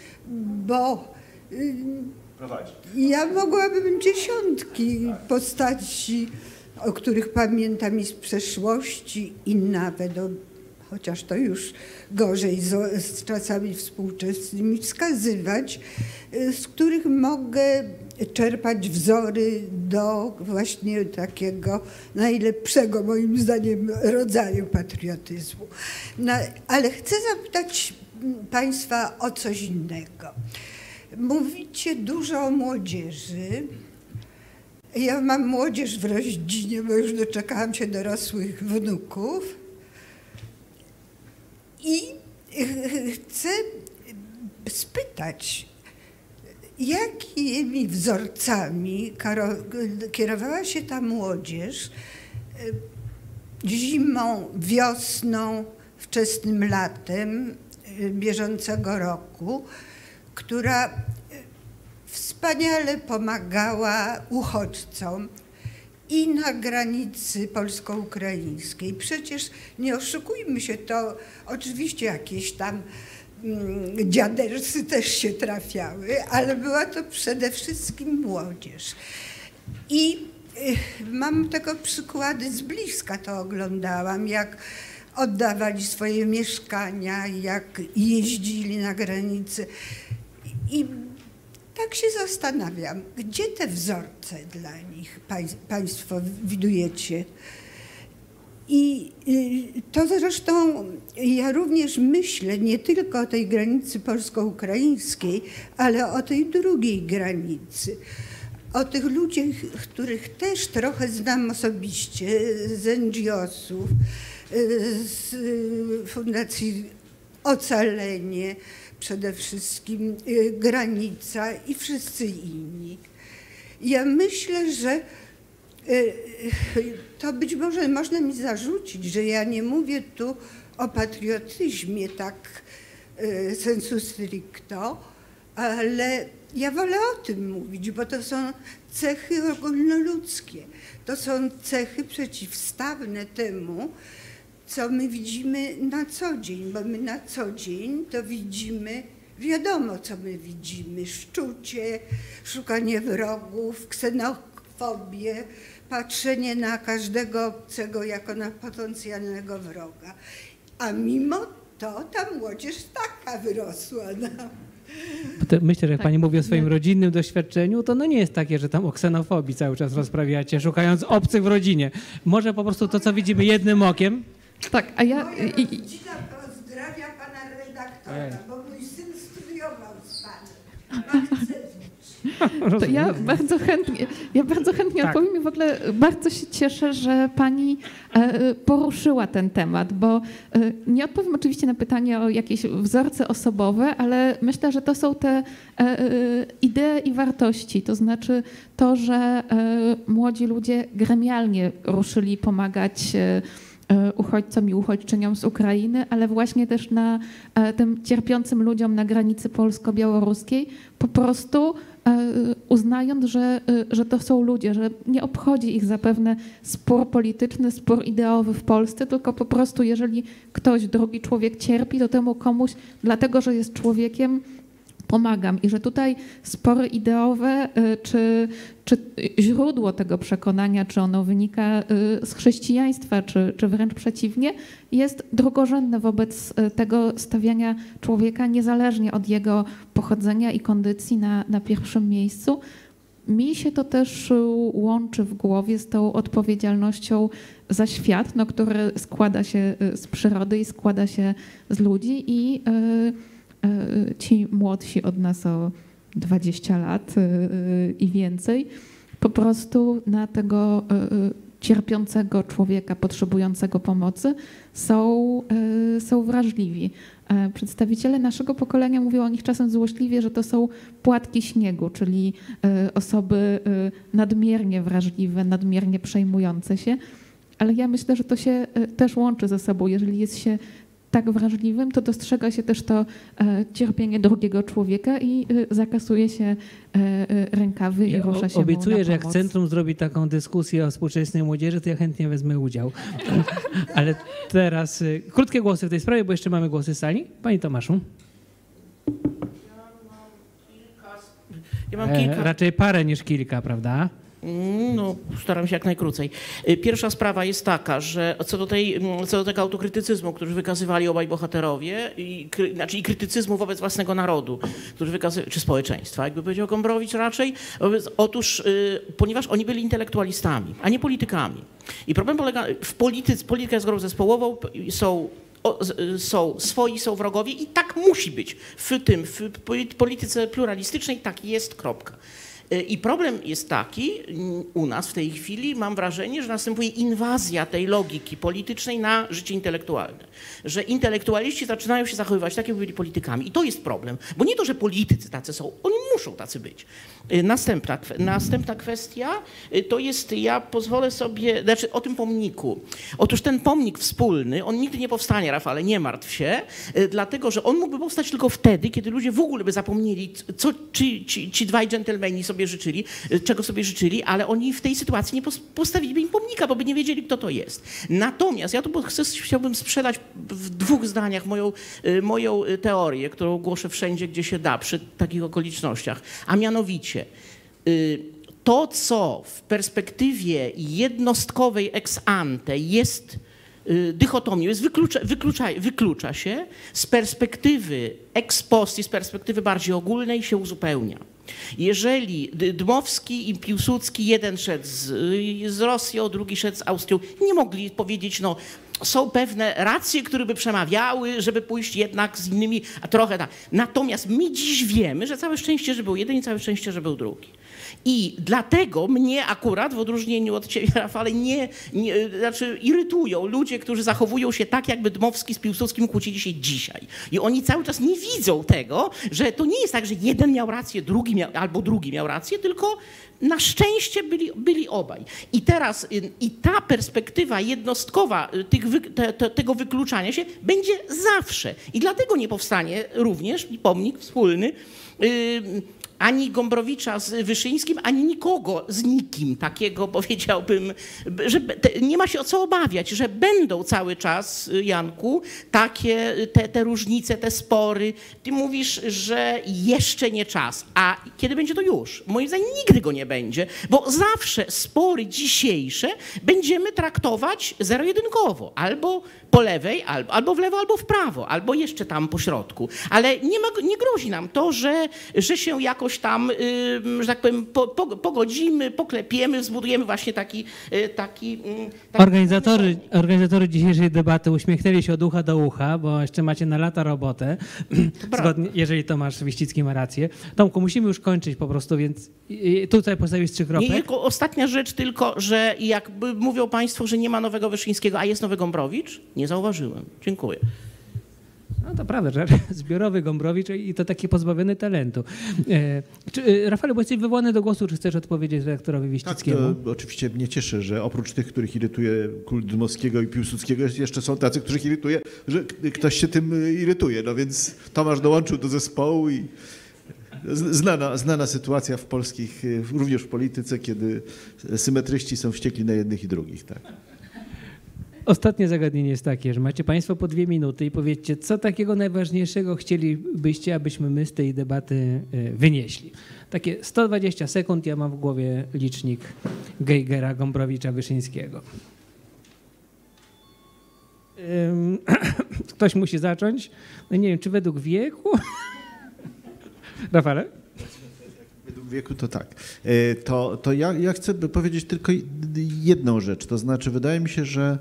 bo prowadzi. Ja mogłabym dziesiątki postaci o których pamiętam i z przeszłości, i nawet, o, chociaż to już gorzej z, z czasami współczesnymi, wskazywać, z których mogę czerpać wzory do właśnie takiego najlepszego, moim zdaniem, rodzaju patriotyzmu. No, ale chcę zapytać Państwa o coś innego. Mówicie dużo o młodzieży. Ja mam młodzież w rodzinie, bo już doczekałam się dorosłych wnuków. I chcę spytać, jakimi wzorcami kierowała się ta młodzież zimą, wiosną, wczesnym latem bieżącego roku, która wspaniale pomagała uchodźcom i na granicy polsko-ukraińskiej. Przecież nie oszukujmy się, to oczywiście jakieś tam mm, dziadersy też się trafiały, ale była to przede wszystkim młodzież. I y, mam tego przykłady z bliska, to oglądałam, jak oddawali swoje mieszkania, jak jeździli na granicy. I tak się zastanawiam, gdzie te wzorce dla nich Państwo widujecie? I to zresztą ja również myślę nie tylko o tej granicy polsko-ukraińskiej, ale o tej drugiej granicy. O tych ludziach, których też trochę znam osobiście z en dżi osów, z Fundacji Ocalenie, przede wszystkim Granica i wszyscy inni. Ja myślę, że to być może można mi zarzucić, że ja nie mówię tu o patriotyzmie tak sensu stricto, ale ja wolę o tym mówić, bo to są cechy ogólnoludzkie. To są cechy przeciwstawne temu, co my widzimy na co dzień, bo my na co dzień to widzimy, wiadomo co my widzimy, szczucie, szukanie wrogów, ksenofobię, patrzenie na każdego obcego jako na potencjalnego wroga. A mimo to ta młodzież taka wyrosła nam. Myślę, że jak Tak, pani mówi o swoim jak- rodzinnym doświadczeniu, to no nie jest takie, że tam o ksenofobii cały czas rozprawiacie, szukając obcych w rodzinie. Może po prostu to, co widzimy jednym okiem. Tak, a ja... Moja I, i, rodzina pozdrawia pana redaktora, bo mój syn studiował z panem. Marcewicz. To ja bardzo chętnie, ja bardzo chętnie Tak. odpowiem i w ogóle bardzo się cieszę, że pani e, poruszyła ten temat, bo e, nie odpowiem oczywiście na pytanie o jakieś wzorce osobowe, ale myślę, że to są te e, e, idee i wartości, to znaczy to, że e, młodzi ludzie gremialnie ruszyli pomagać e, e, uchodźcom i uchodźczyniom z Ukrainy, ale właśnie też na e, tym cierpiącym ludziom na granicy polsko-białoruskiej po prostu e, uznając, że, e, że to są ludzie, że nie obchodzi ich zapewne spór polityczny, spór ideowy w Polsce, tylko po prostu jeżeli ktoś, drugi człowiek cierpi, to temu komuś, dlatego że jest człowiekiem, pomagam. I że tutaj spory ideowe, y, czy, czy źródło tego przekonania, czy ono wynika y, z chrześcijaństwa, czy, czy wręcz przeciwnie, jest drugorzędne wobec y, tego stawiania człowieka niezależnie od jego pochodzenia i kondycji na, na pierwszym miejscu. Mi się to też y, łączy w głowie z tą odpowiedzialnością za świat, no, który składa się y, z przyrody i składa się z ludzi i y, ci młodsi od nas o dwadzieścia lat i więcej, po prostu na tego cierpiącego człowieka, potrzebującego pomocy są, są wrażliwi. Przedstawiciele naszego pokolenia mówią o nich czasem złośliwie, że to są płatki śniegu, czyli osoby nadmiernie wrażliwe, nadmiernie przejmujące się, ale ja myślę, że to się też łączy ze sobą. Jeżeli jest się tak wrażliwym, to dostrzega się też to e, cierpienie drugiego człowieka i e, zakasuje się e, e, rękawy i Ja rusza się obiecuję, mu na że jak pomoc. centrum zrobi taką dyskusję o współczesnej młodzieży, to ja chętnie wezmę udział. Ale teraz y, krótkie głosy w tej sprawie, bo jeszcze mamy głosy z sali. Pani Tomaszu. Ja mam E, kilka, raczej parę niż kilka, prawda? No, staram się jak najkrócej. Pierwsza sprawa jest taka, że co do, tej, co do tego autokrytycyzmu, który wykazywali obaj bohaterowie, i, znaczy i krytycyzmu wobec własnego narodu, który wykazy, czy społeczeństwa, jakby powiedział Gombrowicz raczej, otóż ponieważ oni byli intelektualistami, a nie politykami. I problem polega, w polityce, polityka jest grą zespołową, są O, są swoi, są wrogowie i tak musi być w tym, w polityce pluralistycznej tak jest, kropka. I problem jest taki, u nas w tej chwili mam wrażenie, że następuje inwazja tej logiki politycznej na życie intelektualne. Że intelektualiści zaczynają się zachowywać tak, jakby byli politykami. I to jest problem. Bo nie to, że politycy tacy są, oni muszą tacy być. Następna, następna kwestia to jest, ja pozwolę sobie, znaczy o tym pomniku. Otóż ten pomnik wspólny, on nigdy nie powstanie, Rafale, nie martw się, dlatego, że on mógłby powstać tylko wtedy, kiedy ludzie w ogóle by zapomnieli, co ci, ci, ci dwaj dżentelmeni sobie życzyli, czego sobie życzyli, ale oni w tej sytuacji nie postawiliby im pomnika, bo by nie wiedzieli, kto to jest. Natomiast ja tu chcę, chciałbym sprzedać w dwóch zdaniach moją, moją teorię, którą głoszę wszędzie, gdzie się da, przy takich okolicznościach, a mianowicie to, co w perspektywie jednostkowej ex ante jest dychotomią, jest wyklucza, wyklucza, wyklucza się, z perspektywy ex post i z perspektywy bardziej ogólnej się uzupełnia. Jeżeli Dmowski i Piłsudski, jeden szedł z, z Rosją, drugi szedł z Austrią, nie mogli powiedzieć, no są pewne racje, które by przemawiały, żeby pójść jednak z innymi, a trochę tak. Natomiast my dziś wiemy, że całe szczęście, że był jeden i całe szczęście, że był drugi. I dlatego mnie akurat, w odróżnieniu od ciebie, Rafale, nie, nie, znaczy irytują ludzie, którzy zachowują się tak, jakby Dmowski z Piłsudskim kłócili się dzisiaj. I oni cały czas nie widzą tego, że to nie jest tak, że jeden miał rację, drugi miał, albo drugi miał rację, tylko na szczęście byli, byli obaj. I teraz i ta perspektywa jednostkowa tych, te, te, tego wykluczania się będzie zawsze. I dlatego nie powstanie również pomnik wspólny, yy, ani Gombrowicza z Wyszyńskim, ani nikogo z nikim takiego, powiedziałbym, że te, nie ma się o co obawiać, że będą cały czas, Janku, takie te, te różnice, te spory. Ty mówisz, że jeszcze nie czas, a kiedy będzie to już? Moim zdaniem nigdy go nie będzie, bo zawsze spory dzisiejsze będziemy traktować zero-jedynkowo, albo po lewej, albo, albo w lewo, albo w prawo, albo jeszcze tam po środku. Ale nie, ma, nie grozi nam to, że, że się jakoś tam, yy, że tak powiem, po, po, pogodzimy, poklepiemy, zbudujemy właśnie taki... Yy, taki, yy, taki organizatorzy, organizatorzy dzisiejszej debaty uśmiechnęli się od ucha do ucha, bo jeszcze macie na lata robotę, zgodnie, jeżeli Tomasz Wiścicki ma rację. Tomku, musimy już kończyć po prostu, więc tutaj postawić trzy kropek. Nie, tylko ostatnia rzecz tylko, że jakby mówią państwo, że nie ma nowego Wyszyńskiego, a jest nowy Gombrowicz, nie zauważyłem. Dziękuję. No to prawda, że zbiorowy Gombrowicz i to taki pozbawiony talentu. E, czy, Rafale, bo jesteś wywołany do głosu, czy chcesz odpowiedzieć redaktorowi Wiścickiemu? Tak, to oczywiście mnie cieszy, że oprócz tych, których irytuje kult Dmowskiego i Piłsudskiego, jeszcze są tacy, których irytuje, że ktoś się tym irytuje. No więc Tomasz dołączył do zespołu i znana, znana sytuacja w polskich, również w polityce, kiedy symetryści są wściekli na jednych i drugich. Tak. Ostatnie zagadnienie jest takie, że macie państwo po dwie minuty i powiedzcie, co takiego najważniejszego chcielibyście, abyśmy my z tej debaty wynieśli. Takie sto dwadzieścia sekund, ja mam w głowie licznik Geigera, Gombrowicza, Wyszyńskiego. Ktoś musi zacząć. No nie wiem, czy według wieku? Rafale? Według wieku to tak. To, to ja, ja chcę powiedzieć tylko jedną rzecz. To znaczy, wydaje mi się, że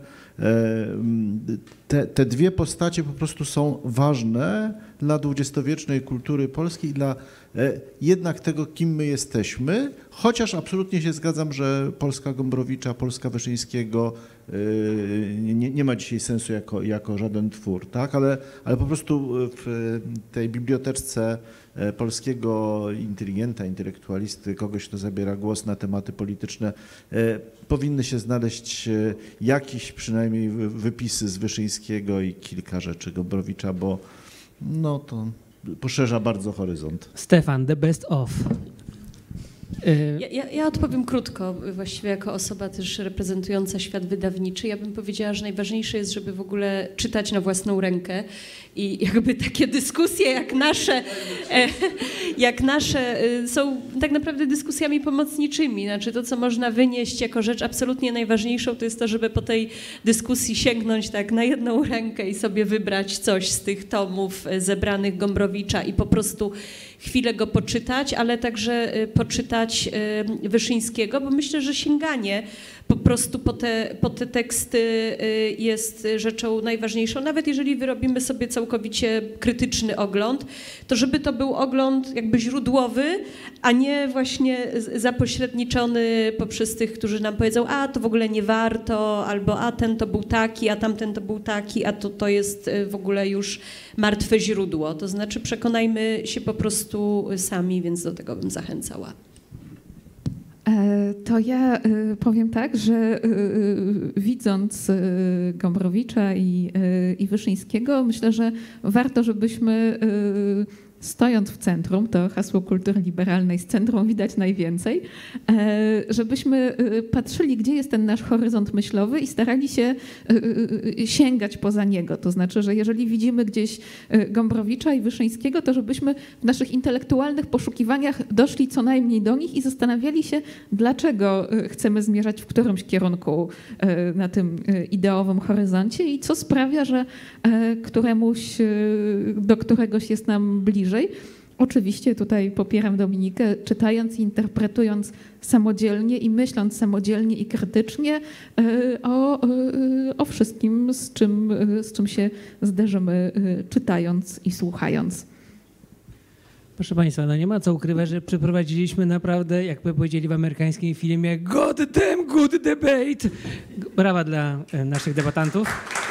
te, te dwie postacie po prostu są ważne dla dwudziestowiecznej kultury polskiej i dla jednak tego, kim my jesteśmy, chociaż absolutnie się zgadzam, że Polska Gombrowicza, Polska Wyszyńskiego nie, nie ma dzisiaj sensu jako, jako żaden twór, tak? ale, ale po prostu w tej biblioteczce polskiego inteligenta, intelektualisty, kogoś, kto zabiera głos na tematy polityczne, powinny się znaleźć jakieś przynajmniej wypisy z Wyszyńskiego i kilka rzeczy Gombrowicza, bo no to poszerza bardzo horyzont. Stefan, the best of. Ja, ja, ja odpowiem krótko, właściwie jako osoba też reprezentująca świat wydawniczy. Ja bym powiedziała, że najważniejsze jest, żeby w ogóle czytać na własną rękę i jakby takie dyskusje jak nasze, jak nasze są tak naprawdę dyskusjami pomocniczymi. Znaczy to, co można wynieść jako rzecz absolutnie najważniejszą, to jest to, żeby po tej dyskusji sięgnąć tak na jedną rękę i sobie wybrać coś z tych tomów zebranych Gombrowicza i po prostu chwilę go poczytać, ale także poczytać Wyszyńskiego, bo myślę, że sięganie po prostu po te, po te teksty jest rzeczą najważniejszą. Nawet jeżeli wyrobimy sobie całkowicie krytyczny ogląd, to żeby to był ogląd jakby źródłowy, a nie właśnie zapośredniczony poprzez tych, którzy nam powiedzą, a to w ogóle nie warto, albo a ten to był taki, a tamten to był taki, a to, to jest w ogóle już martwe źródło. To znaczy przekonajmy się po prostu sami, więc do tego bym zachęcała. To ja powiem tak, że widząc Gombrowicza i, i Wyszyńskiego, myślę, że warto, żebyśmy stojąc w centrum, to hasło kultury liberalnej, z centrum widać najwięcej, żebyśmy patrzyli, gdzie jest ten nasz horyzont myślowy i starali się sięgać poza niego. To znaczy, że jeżeli widzimy gdzieś Gombrowicza i Wyszyńskiego, to żebyśmy w naszych intelektualnych poszukiwaniach doszli co najmniej do nich i zastanawiali się, dlaczego chcemy zmierzać w którymś kierunku na tym ideowym horyzoncie i co sprawia, że któremuś, do któregoś jest nam bliżej. Oczywiście tutaj popieram Dominikę, czytając i interpretując samodzielnie i myśląc samodzielnie i krytycznie o, o wszystkim, z czym, z czym się zderzymy czytając i słuchając. Proszę Państwa, no nie ma co ukrywać, że przeprowadziliśmy naprawdę, jakby powiedzieli w amerykańskim filmie, God damn good debate. Brawa dla naszych debatantów.